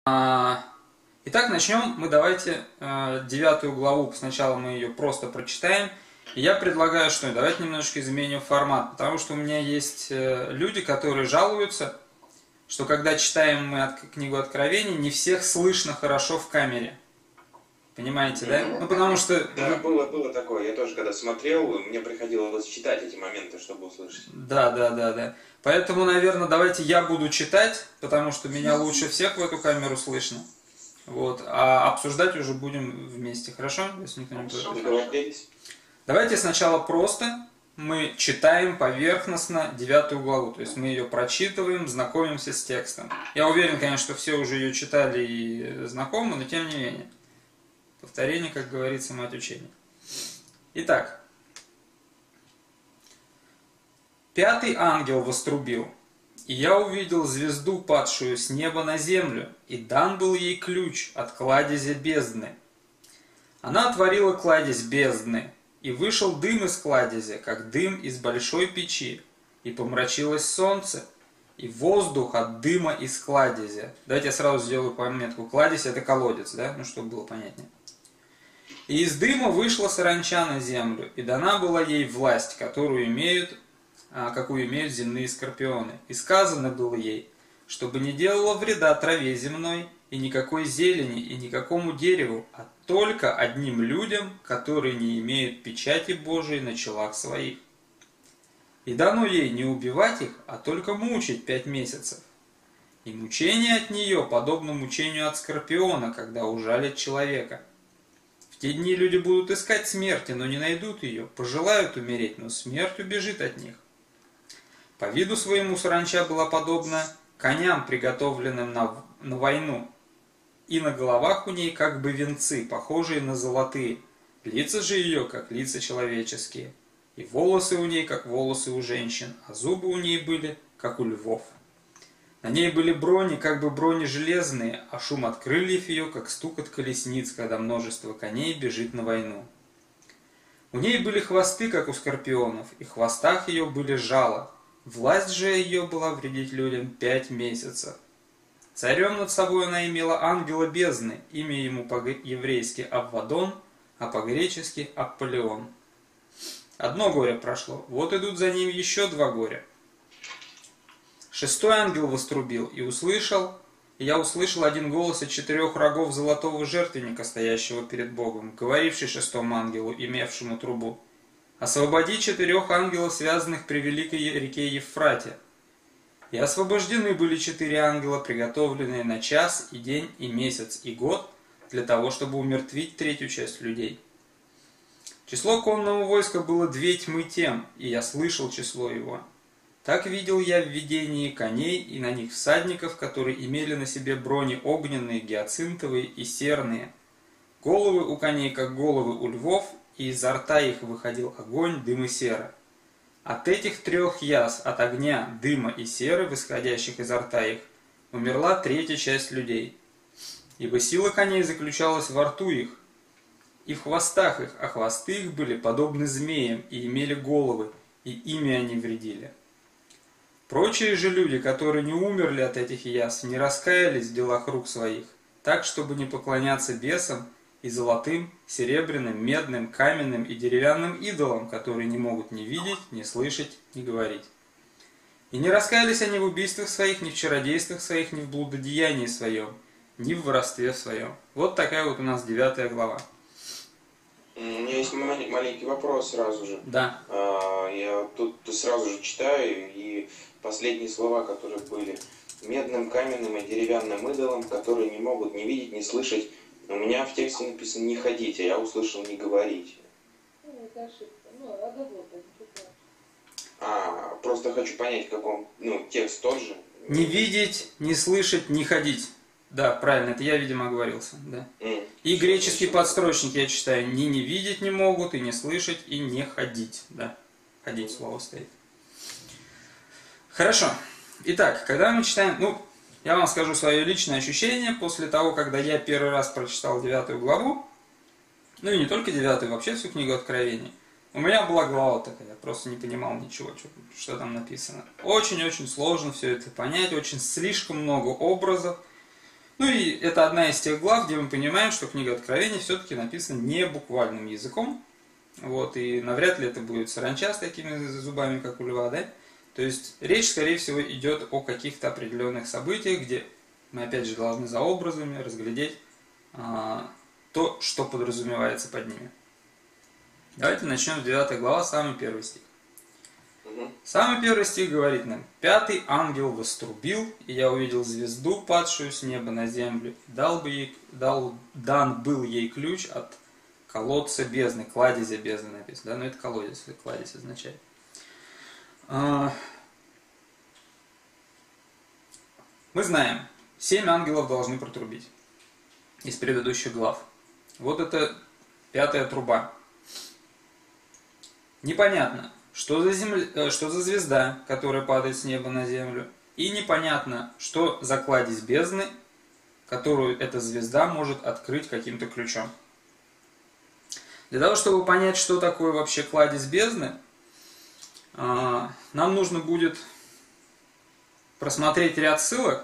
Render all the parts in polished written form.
Итак, начнем мы давайте 9 главу, сначала мы ее просто прочитаем. И я предлагаю, что давайте немножко изменим формат, потому что у меня есть люди, которые жалуются, что когда читаем мы книгу Откровений, не всех слышно хорошо в камере. Понимаете, да? Ну, потому что... Да, было такое. Я тоже, когда смотрел, мне приходилось читать эти моменты, чтобы услышать. Да. Поэтому, наверное, давайте я буду читать, потому что меня лучше всех в эту камеру слышно. Вот. А обсуждать уже будем вместе. Хорошо? Если никто не против. Давайте сначала просто мы читаем поверхностно 9 главу. То есть мы ее прочитываем, знакомимся с текстом. Я уверен, конечно, что все уже ее читали и знакомы, но тем не менее. Повторение, как говорится, мать учения. Итак. 5-й ангел вострубил, и я увидел звезду, падшую с неба на землю, и дан был ей ключ от кладезя бездны. Она отворила кладезь бездны, и вышел дым из кладезя, как дым из большой печи, и помрачилось солнце, и воздух от дыма из кладезя. Давайте я сразу сделаю пометку. Кладезь — это колодец, да? Ну, чтобы было понятнее. И из дыма вышла саранча на землю, и дана была ей власть, какую имеют земные скорпионы. И сказано было ей, чтобы не делала вреда траве земной, и никакой зелени, и никакому дереву, а только одним людям, которые не имеют печати Божией на челах своих. И дано ей не убивать их, а только мучить 5 месяцев. И мучение от нее подобно мучению от скорпиона, когда ужалит человека. В те дни люди будут искать смерти, но не найдут ее, пожелают умереть, но смерть убежит от них. По виду своему саранча была подобна коням, приготовленным на войну, и на головах у ней как бы венцы, похожие на золотые, лица же ее, как лица человеческие, и волосы у ней, как волосы у женщин, а зубы у ней были, как у львов. На ней были брони, как бы брони железные, а шум от крыльев ее, как стук от колесниц, когда множество коней бежит на войну. У ней были хвосты, как у скорпионов, и в хвостах ее были жала. Власть же ее была вредить людям 5 месяцев. Царем над собой она имела ангела бездны, имя ему по-еврейски Аввадон, а по-гречески Аполеон. Одно горе прошло, вот идут за ним еще 2 горя. 6-й ангел вострубил, и я услышал один голос от 4 рогов золотого жертвенника, стоящего перед Богом, говоривший 6-му ангелу, имевшему трубу: «Освободи 4 ангелов, связанных при великой реке Евфрате». И освобождены были 4 ангела, приготовленные на час, и день, и месяц, и год, для того, чтобы умертвить 3-ю часть людей. Число конного войска было 2 тьмы тем, и я слышал число его. Так видел я в видении коней, и на них всадников, которые имели на себе брони огненные, гиацинтовые и серные. Головы у коней, как головы у львов, и изо рта их выходил огонь, дым и сера. От этих 3 язв, от огня, дыма и серы, восходящих изо рта их, умерла 3-я часть людей. Ибо сила коней заключалась во рту их, и в хвостах их, а хвосты их были подобны змеям, и имели головы, и ими они вредили. Прочие же люди, которые не умерли от этих язв, не раскаялись в делах рук своих, так, чтобы не поклоняться бесам и золотым, серебряным, медным, каменным и деревянным идолам, которые не могут ни видеть, ни слышать, ни говорить. И не раскаялись они в убийствах своих, ни в чародействах своих, ни в блудодеянии своем, ни в воровстве своем. Вот такая вот у нас 9 глава. У меня есть маленький вопрос сразу же. Да. Я тут сразу же читаю, и последние слова, которые были: медным, каменным и деревянным идолам, которые не могут ни видеть, ни слышать. У меня в тексте написано «не ходить», а я услышал «не говорить». Это ошибка. Оговорка. Просто хочу понять, в каком... текст тот же. Не видеть, не слышать, не ходить. Да, правильно, это я, видимо, оговорился. Да. И греческий подстрочник я читаю: не видеть не могут, и не слышать, и не ходить. Да, ходить слово стоит. Хорошо. Итак, когда мы читаем... я вам скажу свое личное ощущение после того, когда я первый раз прочитал 9 главу, и не только 9, вообще всю книгу Откровений. У меня была голова такая, я просто не понимал ничего, что там написано. Очень-очень сложно все это понять, слишком много образов. Ну и это одна из тех глав, где мы понимаем, что книга Откровения все-таки написана не буквальным языком. Вот, и навряд ли это будет саранча с такими зубами, как у льва, да? То есть речь, скорее всего, идет о каких-то определенных событиях, где мы, опять же, должны за образами разглядеть то, что подразумевается под ними. Давайте начнем с 9 глава, самый первый стих. Самый первый стих говорит нам: «Пятый ангел вострубил, и я увидел звезду, падшую с неба на землю. Дан был ей ключ от колодца бездны», кладезя бездны написано, да, но это колодец, кладезь означает. Мы знаем, 7 ангелов должны протрубить из предыдущих глав. Вот это 5-я труба. Непонятно, что за звезда, которая падает с неба на землю, и непонятно, что за кладезь бездны, которую эта звезда может открыть каким-то ключом. Для того, чтобы понять, что такое вообще кладезь бездны, нам нужно будет просмотреть ряд ссылок,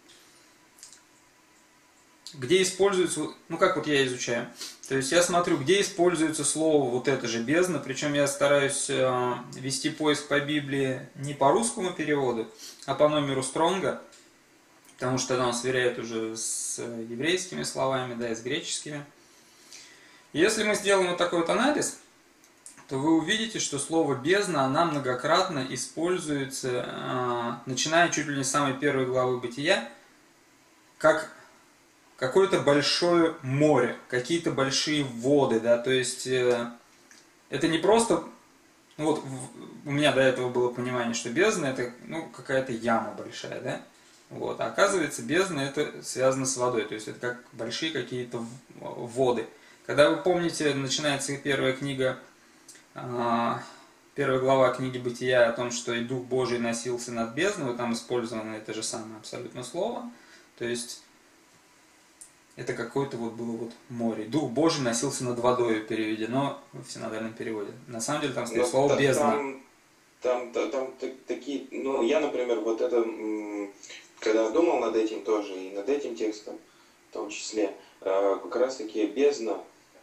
где используется, ну как вот я изучаю, то есть я смотрю, где используется слово вот это же бездна, причем я стараюсь вести поиск по Библии не по русскому переводу, а по номеру Стронга, потому что он сверяет уже с еврейскими словами, да, и с греческими. И если мы сделаем вот такой вот анализ, то вы увидите, что слово бездна, она многократно используется, начиная чуть ли не с самой первой главы Бытия, как какое-то большое море, какие-то большие воды, да, то есть это не просто, ну вот у меня до этого было понимание, что бездна это, ну, какая-то яма большая, да, вот, а оказывается бездна это связано с водой, то есть это как большие какие-то воды. Когда вы помните, начинается первая книга, первая глава книги Бытия о том, что и Дух Божий носился над бездной, там использовано это же самое абсолютно слово, то есть это какое-то вот было вот море. Дух Божий носился над водой, переведено в синодальном переводе. На самом деле там стоит слово бездна. Там такие, ну я, например, вот это, когда думал над этим тоже, и над этим текстом в том числе, как раз таки бездна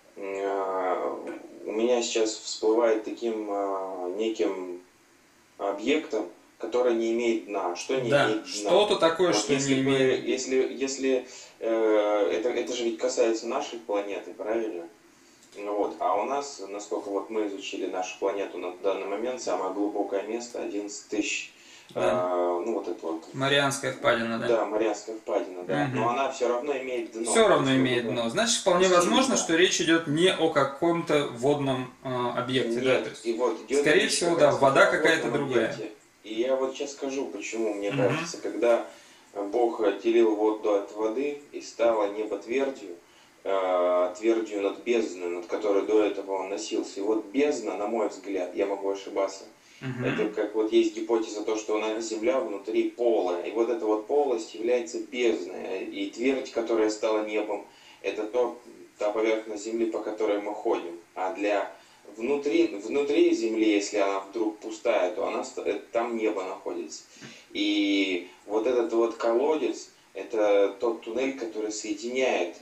у меня сейчас всплывает таким неким объектом, который не имеет дна. Что не имеет дна? Что-то такое, вот что не имеет. Если это же ведь касается нашей планеты, правильно? Ну вот, а у нас, насколько вот мы изучили нашу планету на данный момент, самое глубокое место 11 тысяч. Да. Ну вот это вот. Марианская впадина, да? Да, Марианская впадина, да. Угу. Но она все равно имеет дно. Все равно имеет дно. Значит, вполне возможно, что речь идет не о каком-то водном объекте. Нет, да? То есть, и вот скорее всего, да, вода какая-то другая. Объекте. И я вот сейчас скажу, почему мне кажется, когда Бог отделил воду от воды и стало небо твердью, твердью над бездной, над которой до этого он носился. И вот бездна, на мой взгляд, я могу ошибаться, это как вот есть гипотеза то, что у нас Земля внутри пола, и вот эта вот полость является бездной, и твердь, которая стала небом, это та поверхность Земли, по которой мы ходим. А для внутри Земли, если она вдруг пустая, то она там небо находится. И вот этот вот колодец, это тот туннель, который соединяет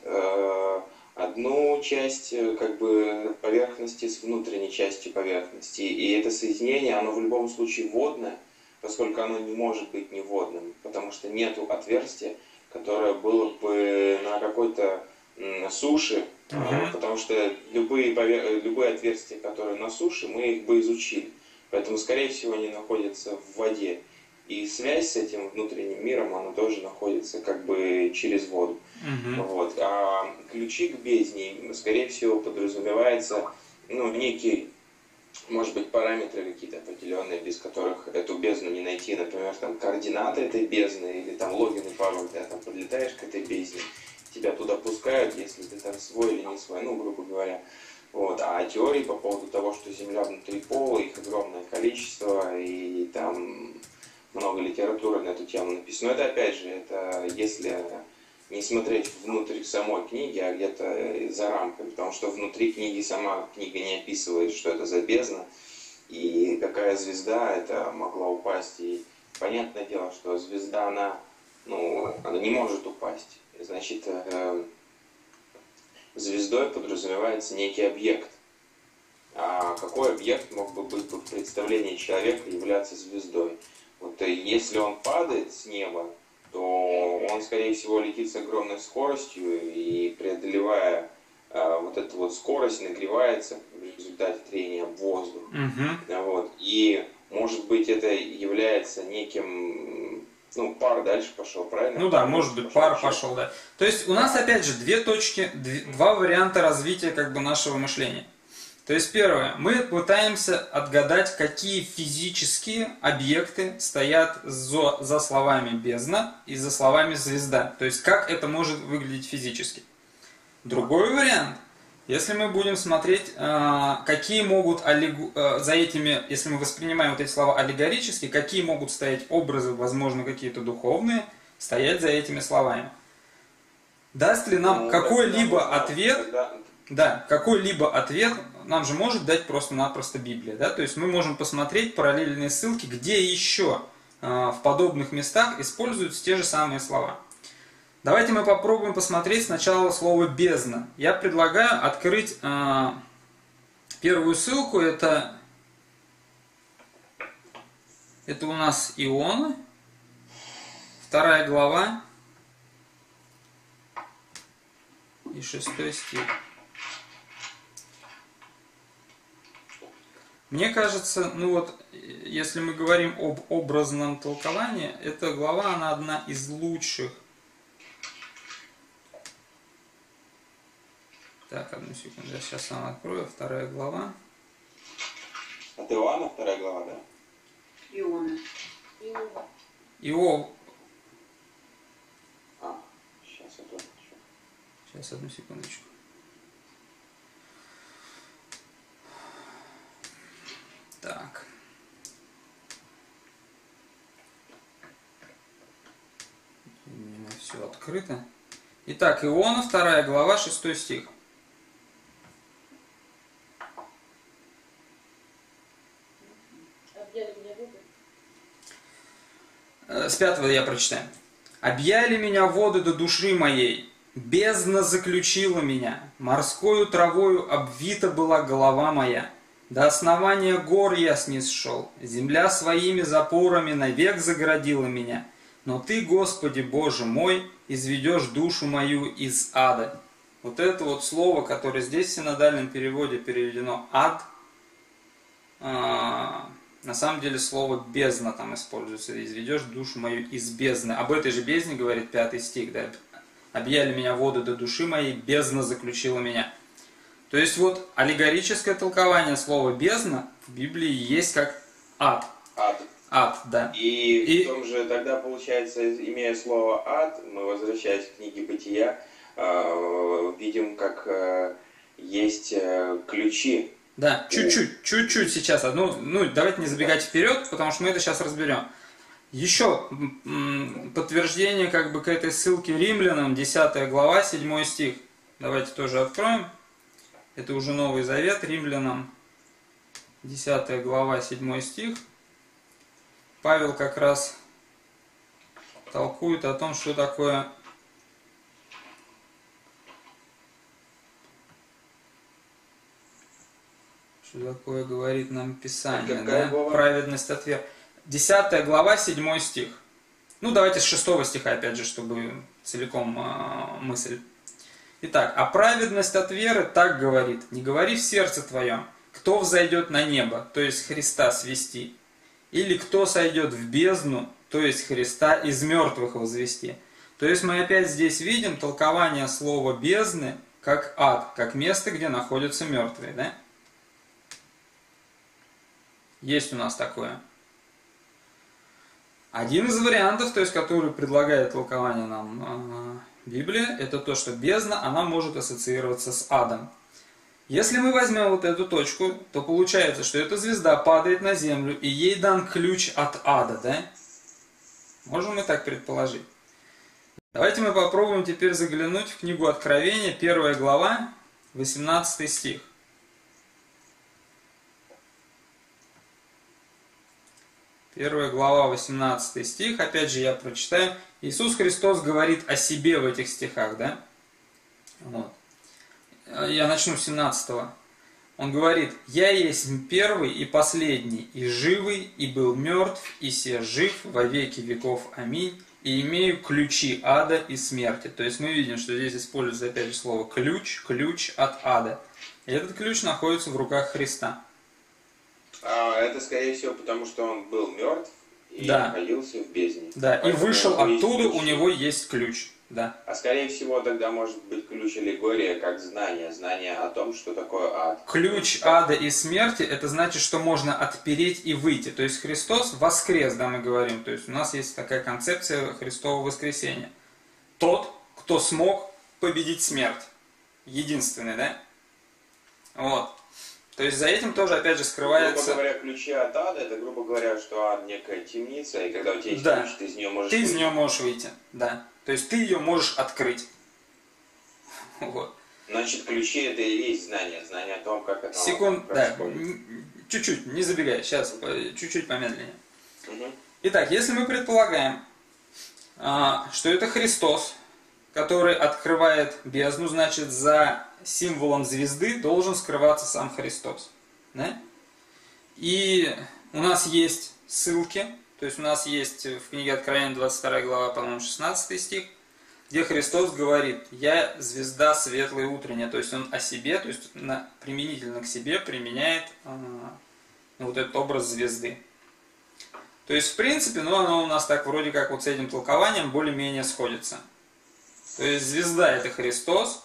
одну часть как бы поверхности с внутренней частью поверхности. И это соединение, оно в любом случае водное, поскольку оно не может быть неводным, потому что нету отверстия, которое было бы на какой-то суше, потому что любые отверстия, которые на суше, мы их бы изучили. Поэтому, скорее всего, они находятся в воде. И связь с этим внутренним миром, она тоже находится как бы через воду. Вот. А ключи к бездне, скорее всего, подразумевается, ну, некие, может быть, параметры какие-то определенные, без которых эту бездну не найти. Например, там координаты этой бездны, или там логин и пароль, когда там подлетаешь к этой бездне, тебя туда пускают, если ты там свой или не свой, ну, грубо говоря. Вот. А теории по поводу того, что Земля внутри пола, их огромное количество, и там много литературы на эту тему написано. Но это, опять же, это если не смотреть внутрь самой книги, а где-то за рамками, потому что внутри книги сама книга не описывает, что это за бездна, и какая звезда это могла упасть. И понятное дело, что звезда, она не может упасть. Значит, звездой подразумевается некий объект. А какой объект мог бы быть в представлении человека являться звездой? Вот если он падает с неба, то он, скорее всего, летит с огромной скоростью и, преодолевая вот эту вот скорость, нагревается в результате трения в воздух. Вот. И, может быть, это является неким... Ну, пар дальше пошел, правильно? Ну да, может быть, пар пошел, да. То есть у нас, опять же, два варианта развития как бы нашего мышления. То есть первое, мы пытаемся отгадать, какие физические объекты стоят за словами бездна и за словами звезда. То есть как это может выглядеть физически. Другой вариант, если мы будем смотреть, какие могут за этими, если мы воспринимаем вот эти слова аллегорически, какие могут стоять образы, возможно, какие-то духовные, стоять за этими словами. Даст ли нам какой-либо ответ... Да, какой-либо ответ нам же может дать просто-напросто Библия. Да? То есть мы можем посмотреть параллельные ссылки, где еще в подобных местах используются те же самые слова. Давайте мы попробуем посмотреть сначала слово «бездна». Я предлагаю открыть первую ссылку. Это у нас Иоанна, 2 глава и 6 стих. Мне кажется, ну вот, если мы говорим об образном толковании, эта глава, она одна из лучших. Так, одну секунду, я сейчас сам открою, 2 глава. От Иоанна 2 глава, да? Иона. Сейчас я тоже. Сейчас, одну секундочку. Так. У меня все открыто. Итак, Иоанна, 2 глава, 6 стих. С 5 я прочитаю. «Объяли меня воды до души моей, бездна заключила меня, морскою травою обвита была голова моя». До основания гор я снисшел, земля своими запорами навек загородила меня. Но Ты, Господи Боже мой, изведешь душу мою из ада. Вот это вот слово, которое здесь в синодальном переводе переведено «ад», на самом деле слово «бездна» там используется. «Изведешь душу мою из бездны». Об этой же бездне говорит 5 стих. Да? «Объяли меня воды до души моей, бездна заключила меня». То есть вот аллегорическое толкование слова «бездна» в Библии есть как «ад». Ад, да. И в том же тогда, получается, имея слово «ад», мы, возвращаясь к книге «Бытия», видим, как есть ключи. Да, чуть-чуть сейчас. Ну, давайте не забегать вперед, потому что мы это сейчас разберем. Еще подтверждение как бы к этой ссылке Римлянам, 10 глава, 7 стих. Давайте тоже откроем. Это уже Новый Завет, Римлянам, 10 глава, 7 стих. Павел как раз толкует о том, что такое говорит нам Писание. Да? Праведность от веры. 10 глава, 7 стих. Ну, давайте с 6 стиха, опять же, чтобы целиком мысль. Итак, а праведность от веры так говорит: не говори в сердце твоем, кто взойдет на небо, то есть Христа свести, или кто сойдет в бездну, то есть Христа из мертвых возвести. То есть мы опять здесь видим толкование слова бездны как ад, как место, где находятся мертвые. Да? Есть у нас такое. Один из вариантов, то есть, который предлагает толкование нам Библия, это то, что бездна, она может ассоциироваться с адом. Если мы возьмем вот эту точку, то получается, что эта звезда падает на землю, и ей дан ключ от ада, да? Можем мы так предположить. Давайте мы попробуем теперь заглянуть в книгу Откровения, 1 глава, 18 стих. 1 глава, 18 стих, опять же я прочитаю. Иисус Христос говорит о себе в этих стихах, да? Вот. Я начну с 17-го. Он говорит: «Я есть первый и последний, и живый, и был мертв, и се жив во веки веков. Аминь. И имею ключи ада и смерти». То есть мы видим, что здесь используется опять же слово ключ, ключ от ада. И этот ключ находится в руках Христа. Это, скорее всего, потому что он был мертв и Да. находился в бездне. Да, и Поэтому вышел у него есть оттуда, ключ. у него есть ключ. Да. А скорее всего тогда может быть ключ аллегория как знание. Знание о том, что такое ад. Ключ ада и смерти, это значит, что можно отпереть и выйти. То есть Христос воскрес, да, мы говорим. То есть у нас есть такая концепция Христового воскресения. Тот, кто смог победить смерть. Единственный, да? Вот. То есть за этим тоже, опять же, Грубо скрывается... говоря, ключи от ада, это, грубо говоря, что ад некая темница, и когда у тебя есть Да. ключ, ты из нее можешь Ты из выйти. нее можешь выйти, да. То есть ты ее можешь открыть. Вот. Значит, ключи это и есть знание. Знание о том, как это Секунд, да, происходит. чуть-чуть, не забегай, сейчас, чуть-чуть помедленнее. Мгм. Итак, если мы предполагаем, что это Христос, который открывает бездну, значит, за символом звезды должен скрываться сам Христос. Да? И у нас есть ссылки, то есть у нас есть в книге Откровения 22 глава, по-моему, 16 стих, где Христос говорит: «Я звезда светлая утренняя». То есть он о себе, то есть применительно к себе применяет вот этот образ звезды. То есть, в принципе, оно у нас так вроде как вот с этим толкованием более-менее сходится. То есть звезда — это Христос,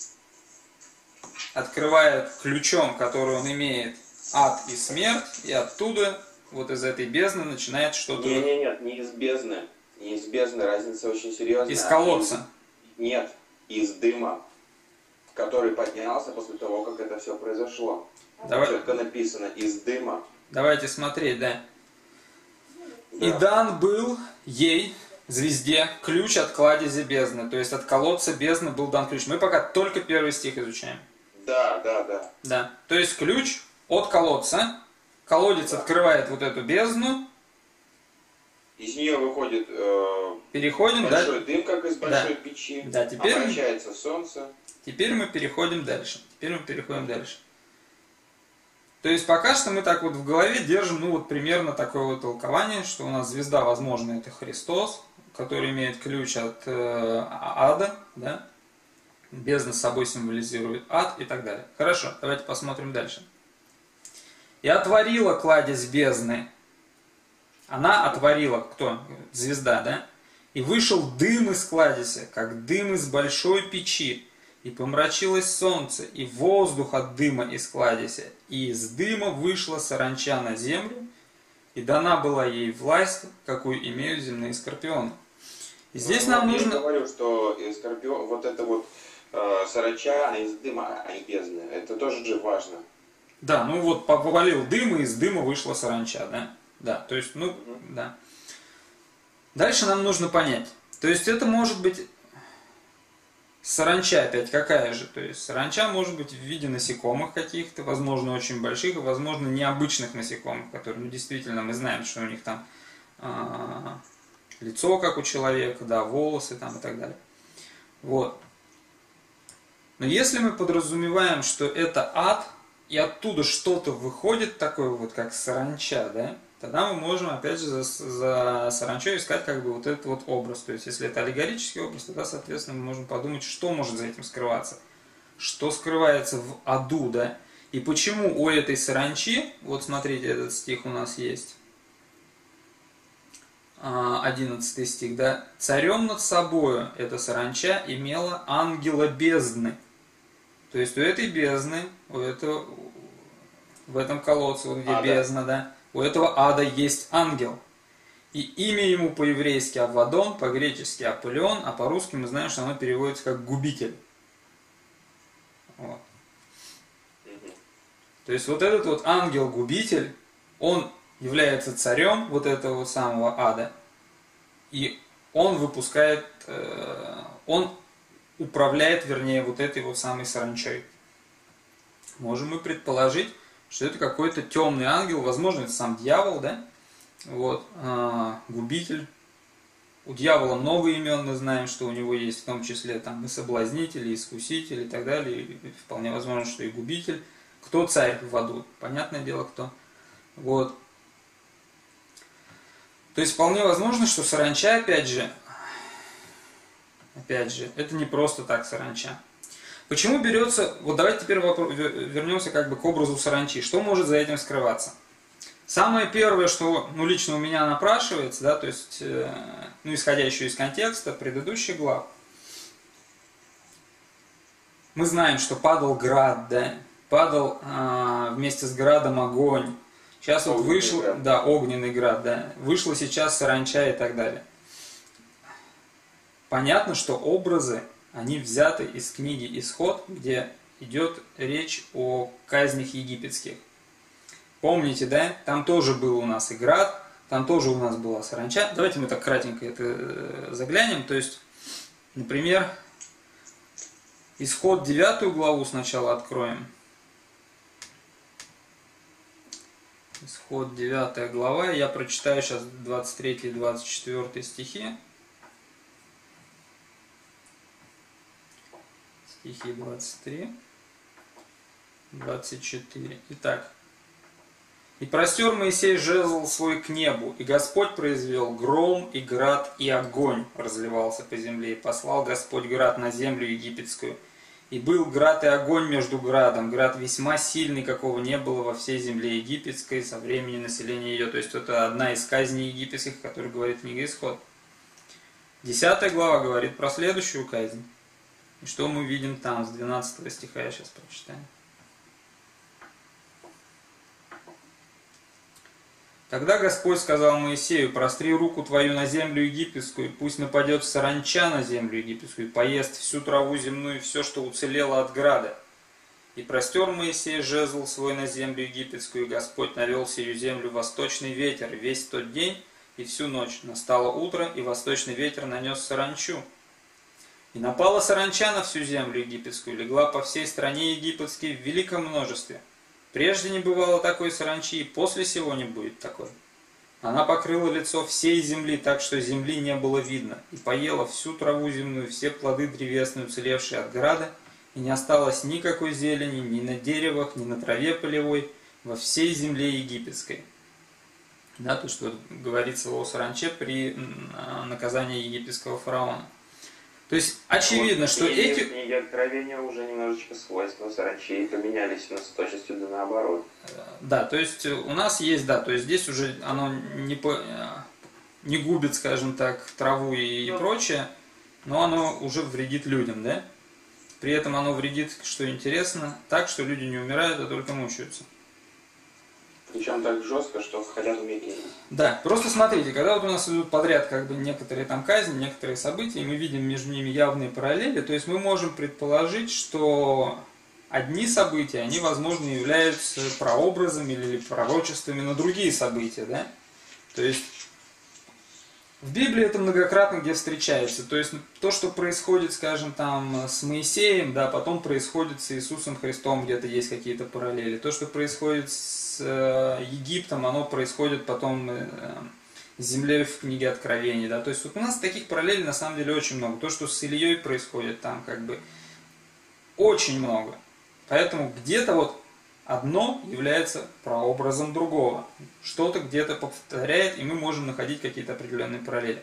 открывает ключом, который он имеет, ад и смерть, и оттуда, вот из этой бездны, начинает что-то... Нет, не из бездны. Не из бездны, разница очень серьезная. Из колодца. Нет, из дыма, который поднялся после того, как это все произошло. Давай. Четко написано: из дыма. Давайте смотреть, да. Да. «И дан был ей, звезде, ключ от кладези бездны». То есть от колодца бездны был дан ключ. Мы пока только первый стих изучаем. Да. Да. То есть ключ от колодца. Колодец открывает вот эту бездну. Из нее выходит Переходим, большой да? дым, как из большой печи. Да, теперь мы- Обращается солнце. Теперь мы переходим дальше. То есть пока что мы так вот в голове держим, примерно такое вот толкование, что у нас звезда, возможно, это Христос, который имеет ключ от ада, да? Бездна с собой символизирует ад и так далее. Хорошо, давайте посмотрим дальше. «И отворила кладезь бездны». Она отворила, кто? Звезда, да? «И вышел дым из кладези, как дым из большой печи, и помрачилось солнце, и воздух от дыма из кладези, и из дыма вышла саранча на землю, и дана была ей власть, какую имеют земные скорпионы». И здесь нам Я нужно... говорю, что скорпион, вот это вот саранча, она из дыма, а не бездны. Это тоже же важно. Да, повалил дым, и из дыма вышла саранча, да? Да, то есть, да. Дальше нам нужно понять. То есть это может быть саранча опять какая же? То есть саранча может быть в виде насекомых каких-то, возможно, очень больших, и, возможно, необычных насекомых, которые, действительно, мы знаем, что у них там лицо, как у человека, да, волосы там и так далее. Вот. Но если мы подразумеваем, что это ад, и оттуда что-то выходит такое вот, как саранча, да, тогда мы можем, опять же, за саранчой искать как бы вот этот вот образ. То есть, если это аллегорический образ, тогда, соответственно, мы можем подумать, что может за этим скрываться. Что скрывается в аду, да. И почему у этой саранчи, вот смотрите, этот стих у нас есть, 11 стих, да, «Царем над собою эта саранча имела ангела бездны». То есть у этой бездны, в этом колодце, вот где бездна, да, у этого ада есть ангел. И имя ему по-еврейски Аввадон, по-гречески Аполеон, а по-русски мы знаем, что оно переводится как «губитель». Вот. То есть вот этот вот ангел-губитель, он является царем вот этого вот самого ада. И он выпускает, он управляет, вернее, вот этой вот самой саранчой. Можем мы предположить, что это какой-то темный ангел, возможно, это сам дьявол, да? Вот, губитель. У дьявола много имен, мы знаем, что у него есть в том числе там и соблазнитель, и искуситель, и так далее. И вполне возможно, что и губитель. Кто царь в аду? Понятное дело, кто. Вот. То есть вполне возможно, что саранча, опять же, это не просто так саранча. Почему берется, вот давайте теперь вернемся как бы к образу саранчи. Что может за этим скрываться? Самое первое, что лично у меня напрашивается, да, то есть, исходя еще из контекста предыдущих глав, мы знаем, что падал град, да, падал вместе с градом огонь. Сейчас вот вышел, да, огненный град, да, вышла сейчас саранча и так далее. Понятно, что образы, они взяты из книги «Исход», где идет речь о казнях египетских. Помните, да? Там тоже был у нас и град, там тоже у нас была саранча. Давайте мы так кратенько это заглянем. То есть, например, Исход 9 главу сначала откроем. Исход 9 глава. Я прочитаю сейчас 23 и 24 стихи. Стихи 23, 24. Итак. «И простер Моисей жезл свой к небу, и Господь произвел гром, и град, и огонь разливался по земле, и послал Господь град на землю египетскую. И был град и огонь между градом, град весьма сильный, какого не было во всей земле египетской со времени населения ее». То есть это одна из казней египетских, о которой говорит книга «Исход». 10 глава говорит про следующую казнь. И что мы видим там, с 12 стиха я сейчас прочитаю. «Тогда Господь сказал Моисею: простри руку твою на землю египетскую, пусть нападет саранча на землю египетскую, и поест всю траву земную и все, что уцелело от града. И простер Моисей жезл свой на землю египетскую, и Господь навел сию землю восточный ветер весь тот день и всю ночь. Настало утро, и восточный ветер нанес саранчу. И напала саранча на всю землю египетскую, легла по всей стране египетской в великом множестве. Прежде не бывало такой саранчи, и после сего не будет такой. Она покрыла лицо всей земли, так что земли не было видно, и поела всю траву земную, все плоды древесные, уцелевшие от града, и не осталось никакой зелени ни на деревах, ни на траве полевой во всей земле египетской». Да, то, что говорится о саранче при наказании египетского фараона. То есть очевидно, что эти... В книге Откровения уже немножечко свойства саранчи поменялись с точностью да наоборот. Да, то есть у нас есть, да, то есть здесь уже оно не губит, скажем так, траву и прочее, но оно уже вредит людям, да? При этом оно вредит, что интересно, так, что люди не умирают, а только мучаются. Причем так жестко, что хотят умереть. Да, просто смотрите, когда вот у нас идут подряд как бы некоторые там казни, некоторые события, и мы видим между ними явные параллели, то есть мы можем предположить, что одни события, они, возможно, являются прообразами или пророчествами на другие события, да? То есть в Библии это многократно где встречается. То есть то, что происходит, скажем, там с Моисеем, да, потом происходит с Иисусом Христом, где-то есть какие-то параллели. То, что происходит с Египтом, оно происходит потом с землей в книге Откровений, да. То есть вот у нас таких параллелей на самом деле очень много. То, что с Ильей происходит там, как бы очень много. Поэтому где-то вот одно является прообразом другого. Что-то где-то повторяет, и мы можем находить какие-то определенные параллели.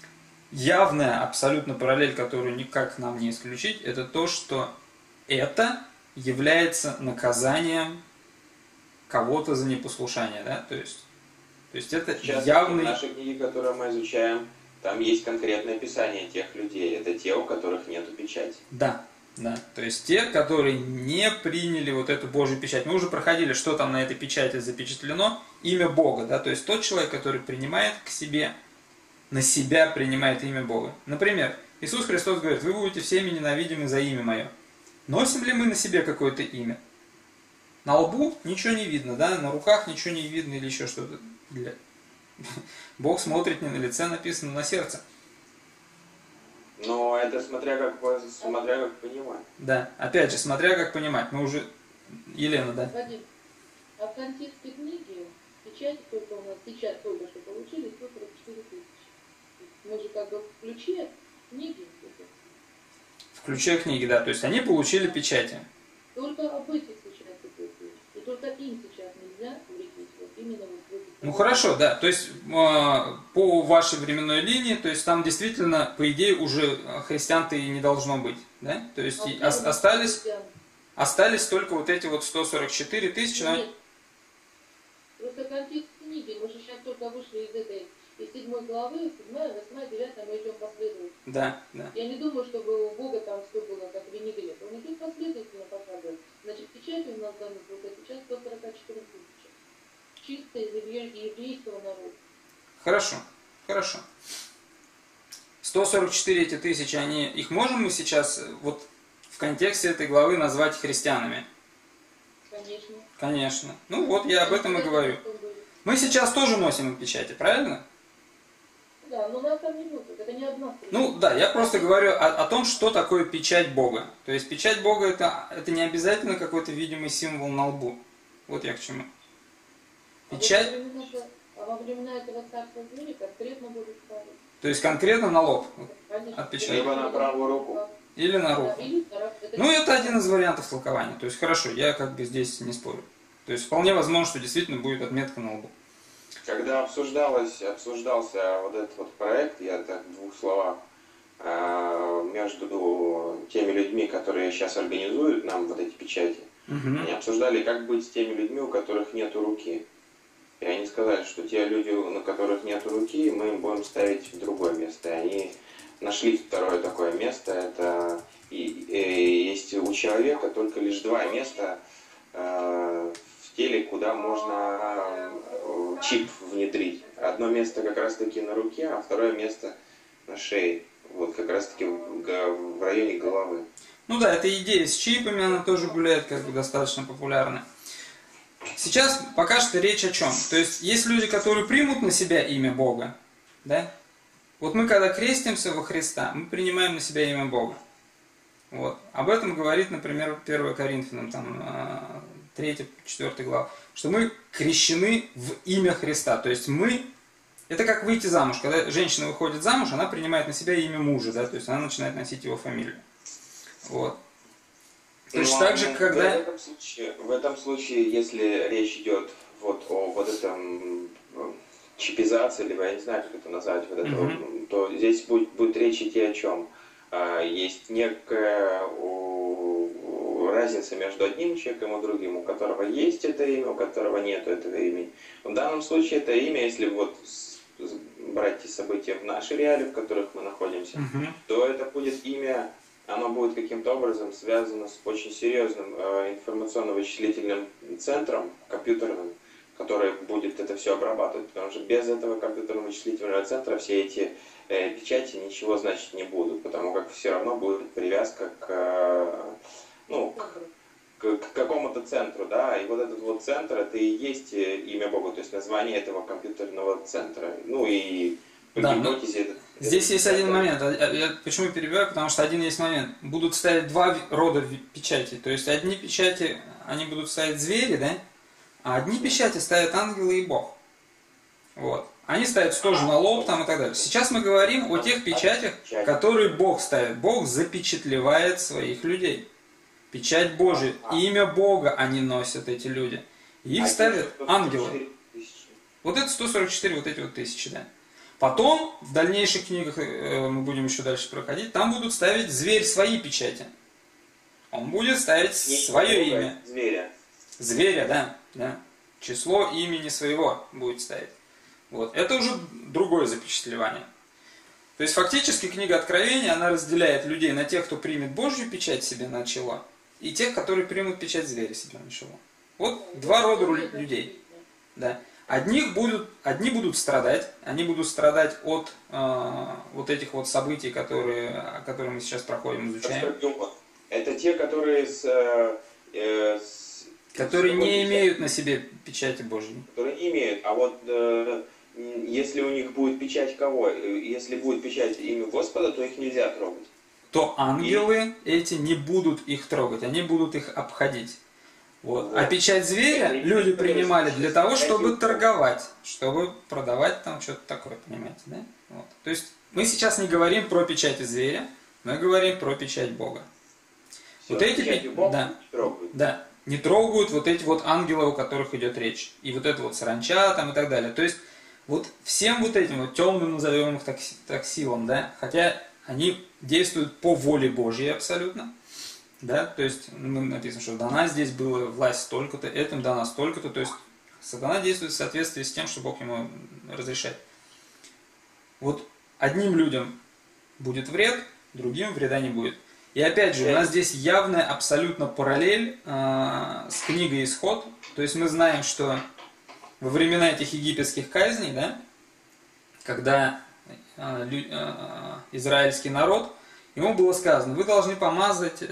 Явная абсолютно параллель, которую никак нам не исключить, это то, что это является наказанием кого-то за непослушание. Да? То есть это сейчас явный... в нашей книге, которую мы изучаем, там есть конкретное описание тех людей. Это те, у которых нету печати. Да. Да, то есть те, которые не приняли вот эту Божью печать. Мы уже проходили, что там на этой печати запечатлено. Имя Бога, да, то есть тот человек, который принимает к себе, на себя принимает имя Бога. Например, Иисус Христос говорит: вы будете всеми ненавидимы за имя Мое. Носим ли мы на себе какое-то имя? На лбу ничего не видно, да, на руках ничего не видно или еще что-то. Бог смотрит не на лице, написано, на сердце. Но это смотря как понимать. Да, опять же, смотря как понимать. Мы уже... Елена, да? Вадим, а в контексте книги печать только у нас, печать только что получили, 144 тысячи. Мы же как бы в ключе книги. В ключе книги, да. То есть они получили печати. Только об этих сейчас такой ключ. И только им сейчас нельзя вредить. Вот именно вот в этих. Ну хорошо, да. То есть по вашей временной линии, то есть там действительно, по идее, уже христиан-то и не должно быть. Да? То есть остались только вот эти вот 144 тысячи. Нет. Просто контекст книги. Мы же сейчас только вышли из этой, из 7 главы, 7, 8, 9, мы идем последовательно. Да, да. Я не думаю, чтобы у Бога там все было как винегрет. Он идет последовательно показывает. Значит, печать у нас даны вот эта часть 144 тысячи. Чисто из еврейского народа. Хорошо, хорошо. 144 эти тысячи, их можем мы сейчас вот в контексте этой главы назвать христианами? Конечно. Конечно. Ну вот я об этом и говорю. Мы сейчас тоже носим печати, правильно? Да, но нас там не будет. Это не одна встреча. Ну да, я просто говорю о том, что такое печать Бога. То есть печать Бога это не обязательно какой-то видимый символ на лбу. Вот я к чему. Печать. А во времена этого царства зверя конкретно будут ставить. То есть конкретно на лоб. Конечно. Отпечатать. Либо на правую руку. Или на руку. Да, или это Ну это один из вариантов толкования. То есть хорошо, я как бы здесь не спорю. То есть вполне возможно, что действительно будет отметка на лбу. Когда обсуждался вот этот вот проект, я так в двух словах, между теми людьми, которые сейчас организуют нам вот эти печати, они обсуждали, как быть с теми людьми, у которых нету руки. И они сказали, что те люди, на которых нету руки, мы им будем ставить в другое место. И они нашли второе такое место. Это есть у человека только лишь два места в теле, куда можно чип внедрить. Одно место как раз таки на руке, а второе место на шее. Вот как раз таки в районе головы. Ну да, эта идея с чипами, она тоже гуляет, как бы достаточно популярна. Сейчас пока что речь о чем? То есть есть люди, которые примут на себя имя Бога, да? Вот мы когда крестимся во Христа, мы принимаем на себя имя Бога. Вот. Об этом говорит, например, 1 Коринфянам, там, 3-4 глава, что мы крещены в имя Христа. То есть мы, это как выйти замуж. Когда женщина выходит замуж, она принимает на себя имя мужа, да? То есть она начинает носить его фамилию. Вот. Точно так же, когда... В этом случае, если речь идет вот о вот этом чипизации, либо я не знаю, как это назвать, вот это, то здесь будет речь идти о чем? Есть некая разница между одним человеком и другим, у которого есть это имя, у которого нет этого имени. В данном случае это имя, если вот брать те события в нашей реалии, в которых мы находимся, то это будет имя, оно будет каким-то образом связано с очень серьезным информационно-вычислительным центром, компьютерным, который будет это все обрабатывать, потому что без этого компьютерно-вычислительного центра все эти печати ничего значить не будут, потому как все равно будет привязка к какому-то центру, да, и вот этот вот центр, это и есть имя Бога, то есть название этого компьютерного центра, ну и по гипотезе... Здесь есть один момент, я почему перебиваю, потому что один есть момент, будут ставить два рода печати, то есть одни печати, они будут ставить звери, да, а одни печати ставят ангелы и Бог, вот. Они ставят тоже на лоб там и так далее. Сейчас мы говорим о тех печатях, которые Бог ставит. Бог запечатлевает своих людей. Печать Божия, имя Бога они носят, эти люди. Их ставят ангелы. Вот это 144, вот эти вот тысячи, да. Потом, в дальнейших книгах, мы будем еще дальше проходить, там будут ставить зверь свои печати. Он будет ставить свое имя. Зверя, да. Число имени своего будет ставить. Вот. Это уже другое запечатлевание. То есть фактически книга Откровения, она разделяет людей на тех, кто примет Божью печать себе на чело, и тех, которые примут печать зверя себе на чело. Вот два рода людей. Да. Одни будут страдать, они будут страдать от вот этих вот событий, которые мы сейчас проходим, изучаем. Это те, которые которые не имеют на себе печати Божьей. Которые не имеют, а вот если у них будет печать кого? Если будет печать имя Господа, то их нельзя трогать. То ангелы эти не будут их трогать, они будут их обходить. Вот. А печать зверя люди принимали для того, чтобы торговать, чтобы продавать там что-то такое, понимаете, да? Вот. То есть мы сейчас не говорим про печати зверя, мы говорим про печать Бога. Все, Вот эти печатью Бога да, не трогают. да, не трогают вот эти вот ангелы, о которых идет речь. И вот это вот саранча там и так далее. То есть вот всем вот этим вот темным, назовем их так силам, да, хотя они действуют по воле Божьей абсолютно, да, то есть написано, что дана здесь была власть столько-то, этим дана столько-то, то есть сатана действует в соответствии с тем, что Бог ему разрешает. Вот одним людям будет вред, другим вреда не будет. И опять же, у нас здесь явная абсолютно параллель с книгой «Исход». То есть мы знаем, что во времена этих египетских казней, да, когда израильский народ, ему было сказано, вы должны помазать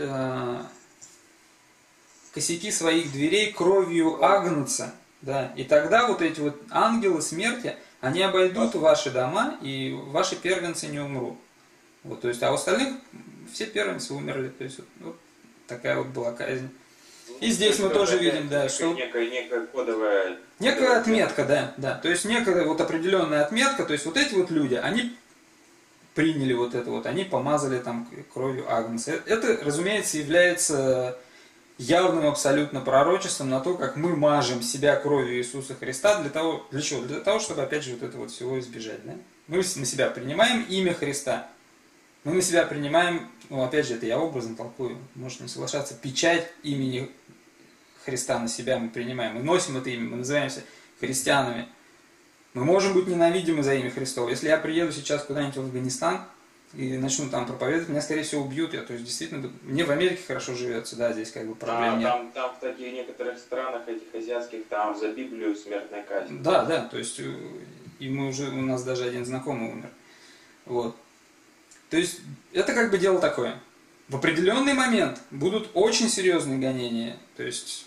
косяки своих дверей кровью агнца, да, и тогда вот эти вот ангелы смерти, они обойдут ваши дома, и ваши первенцы не умрут. Вот, то есть, а у остальных все первенцы умерли. То есть, вот такая вот была казнь. И здесь мы тоже видим, да, что... Некая кодовая... Некая отметка, да, да. То есть, некая вот определенная отметка, то есть, вот эти вот люди, они приняли вот это вот, они помазали там кровью агнца. Это, разумеется, является явным абсолютно пророчеством на то, как мы мажем себя кровью Иисуса Христа для того, для чего? Для того, чтобы, опять же, вот это вот всего избежать, да? Мы на себя принимаем имя Христа. Мы на себя принимаем, ну, опять же, это я образом толкую, может не соглашаться, печать имени Христа на себя мы принимаем. Мы носим это имя, мы называемся христианами. Мы можем быть ненавидимы за имя Христово. Если я приеду сейчас куда-нибудь в Афганистан и начну там проповедовать, меня, скорее всего, убьют. То есть, действительно, мне в Америке хорошо живется, да, здесь как бы проблем нет. Там в таких некоторых странах, этих азиатских, там за Библию смертная казнь. Да, да, то есть, и мы уже, у нас даже один знакомый умер. Вот. То есть, это как бы дело такое. В определенный момент будут очень серьезные гонения. То есть,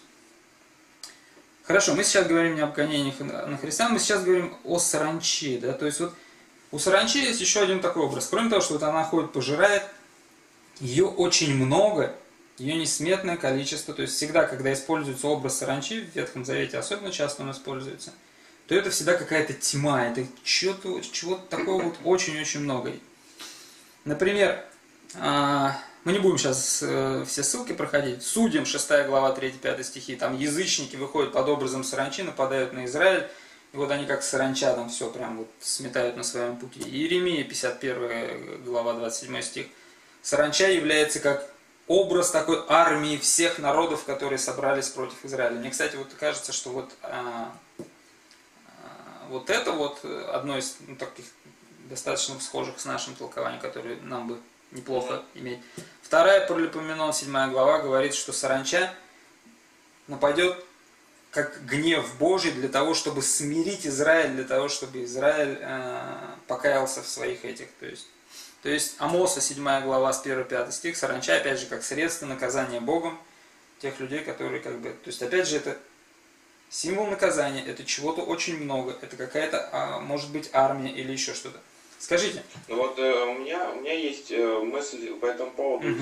хорошо, мы сейчас говорим не об гонениях на христиан, мы сейчас говорим о саранче, да, то есть, вот у саранчи есть еще один такой образ. Кроме того, что вот она ходит, пожирает, ее очень много, ее несметное количество. То есть всегда, когда используется образ саранчи, в Ветхом Завете особенно часто он используется, то это всегда какая-то тьма, это чего-то такого вот очень-очень много. Например, мы не будем сейчас все ссылки проходить. Судьям 6 глава 3-5 стихи, там язычники выходят под образом саранчи, нападают на Израиль. И вот они как саранча там все прям вот сметают на своем пути. Иеремия, 51 глава, 27 стих. Саранча является как образ такой армии всех народов, которые собрались против Израиля. Мне, кстати, вот кажется, что вот, вот это вот одно из таких достаточно схожих с нашим толкованием, которое нам бы неплохо иметь. 2 Паралипоменон, 7 глава, говорит, что саранча нападет как гнев Божий для того, чтобы смирить Израиль, для того, чтобы Израиль покаялся в своих этих. То есть Амоса 7 глава с 1-5 стих, саранча опять же как средство наказания Богом тех людей, которые как бы... То есть опять же это символ наказания, это чего-то очень много, это какая-то, может быть, армия или еще что-то. Скажите. Ну вот у меня есть мысль по этому поводу.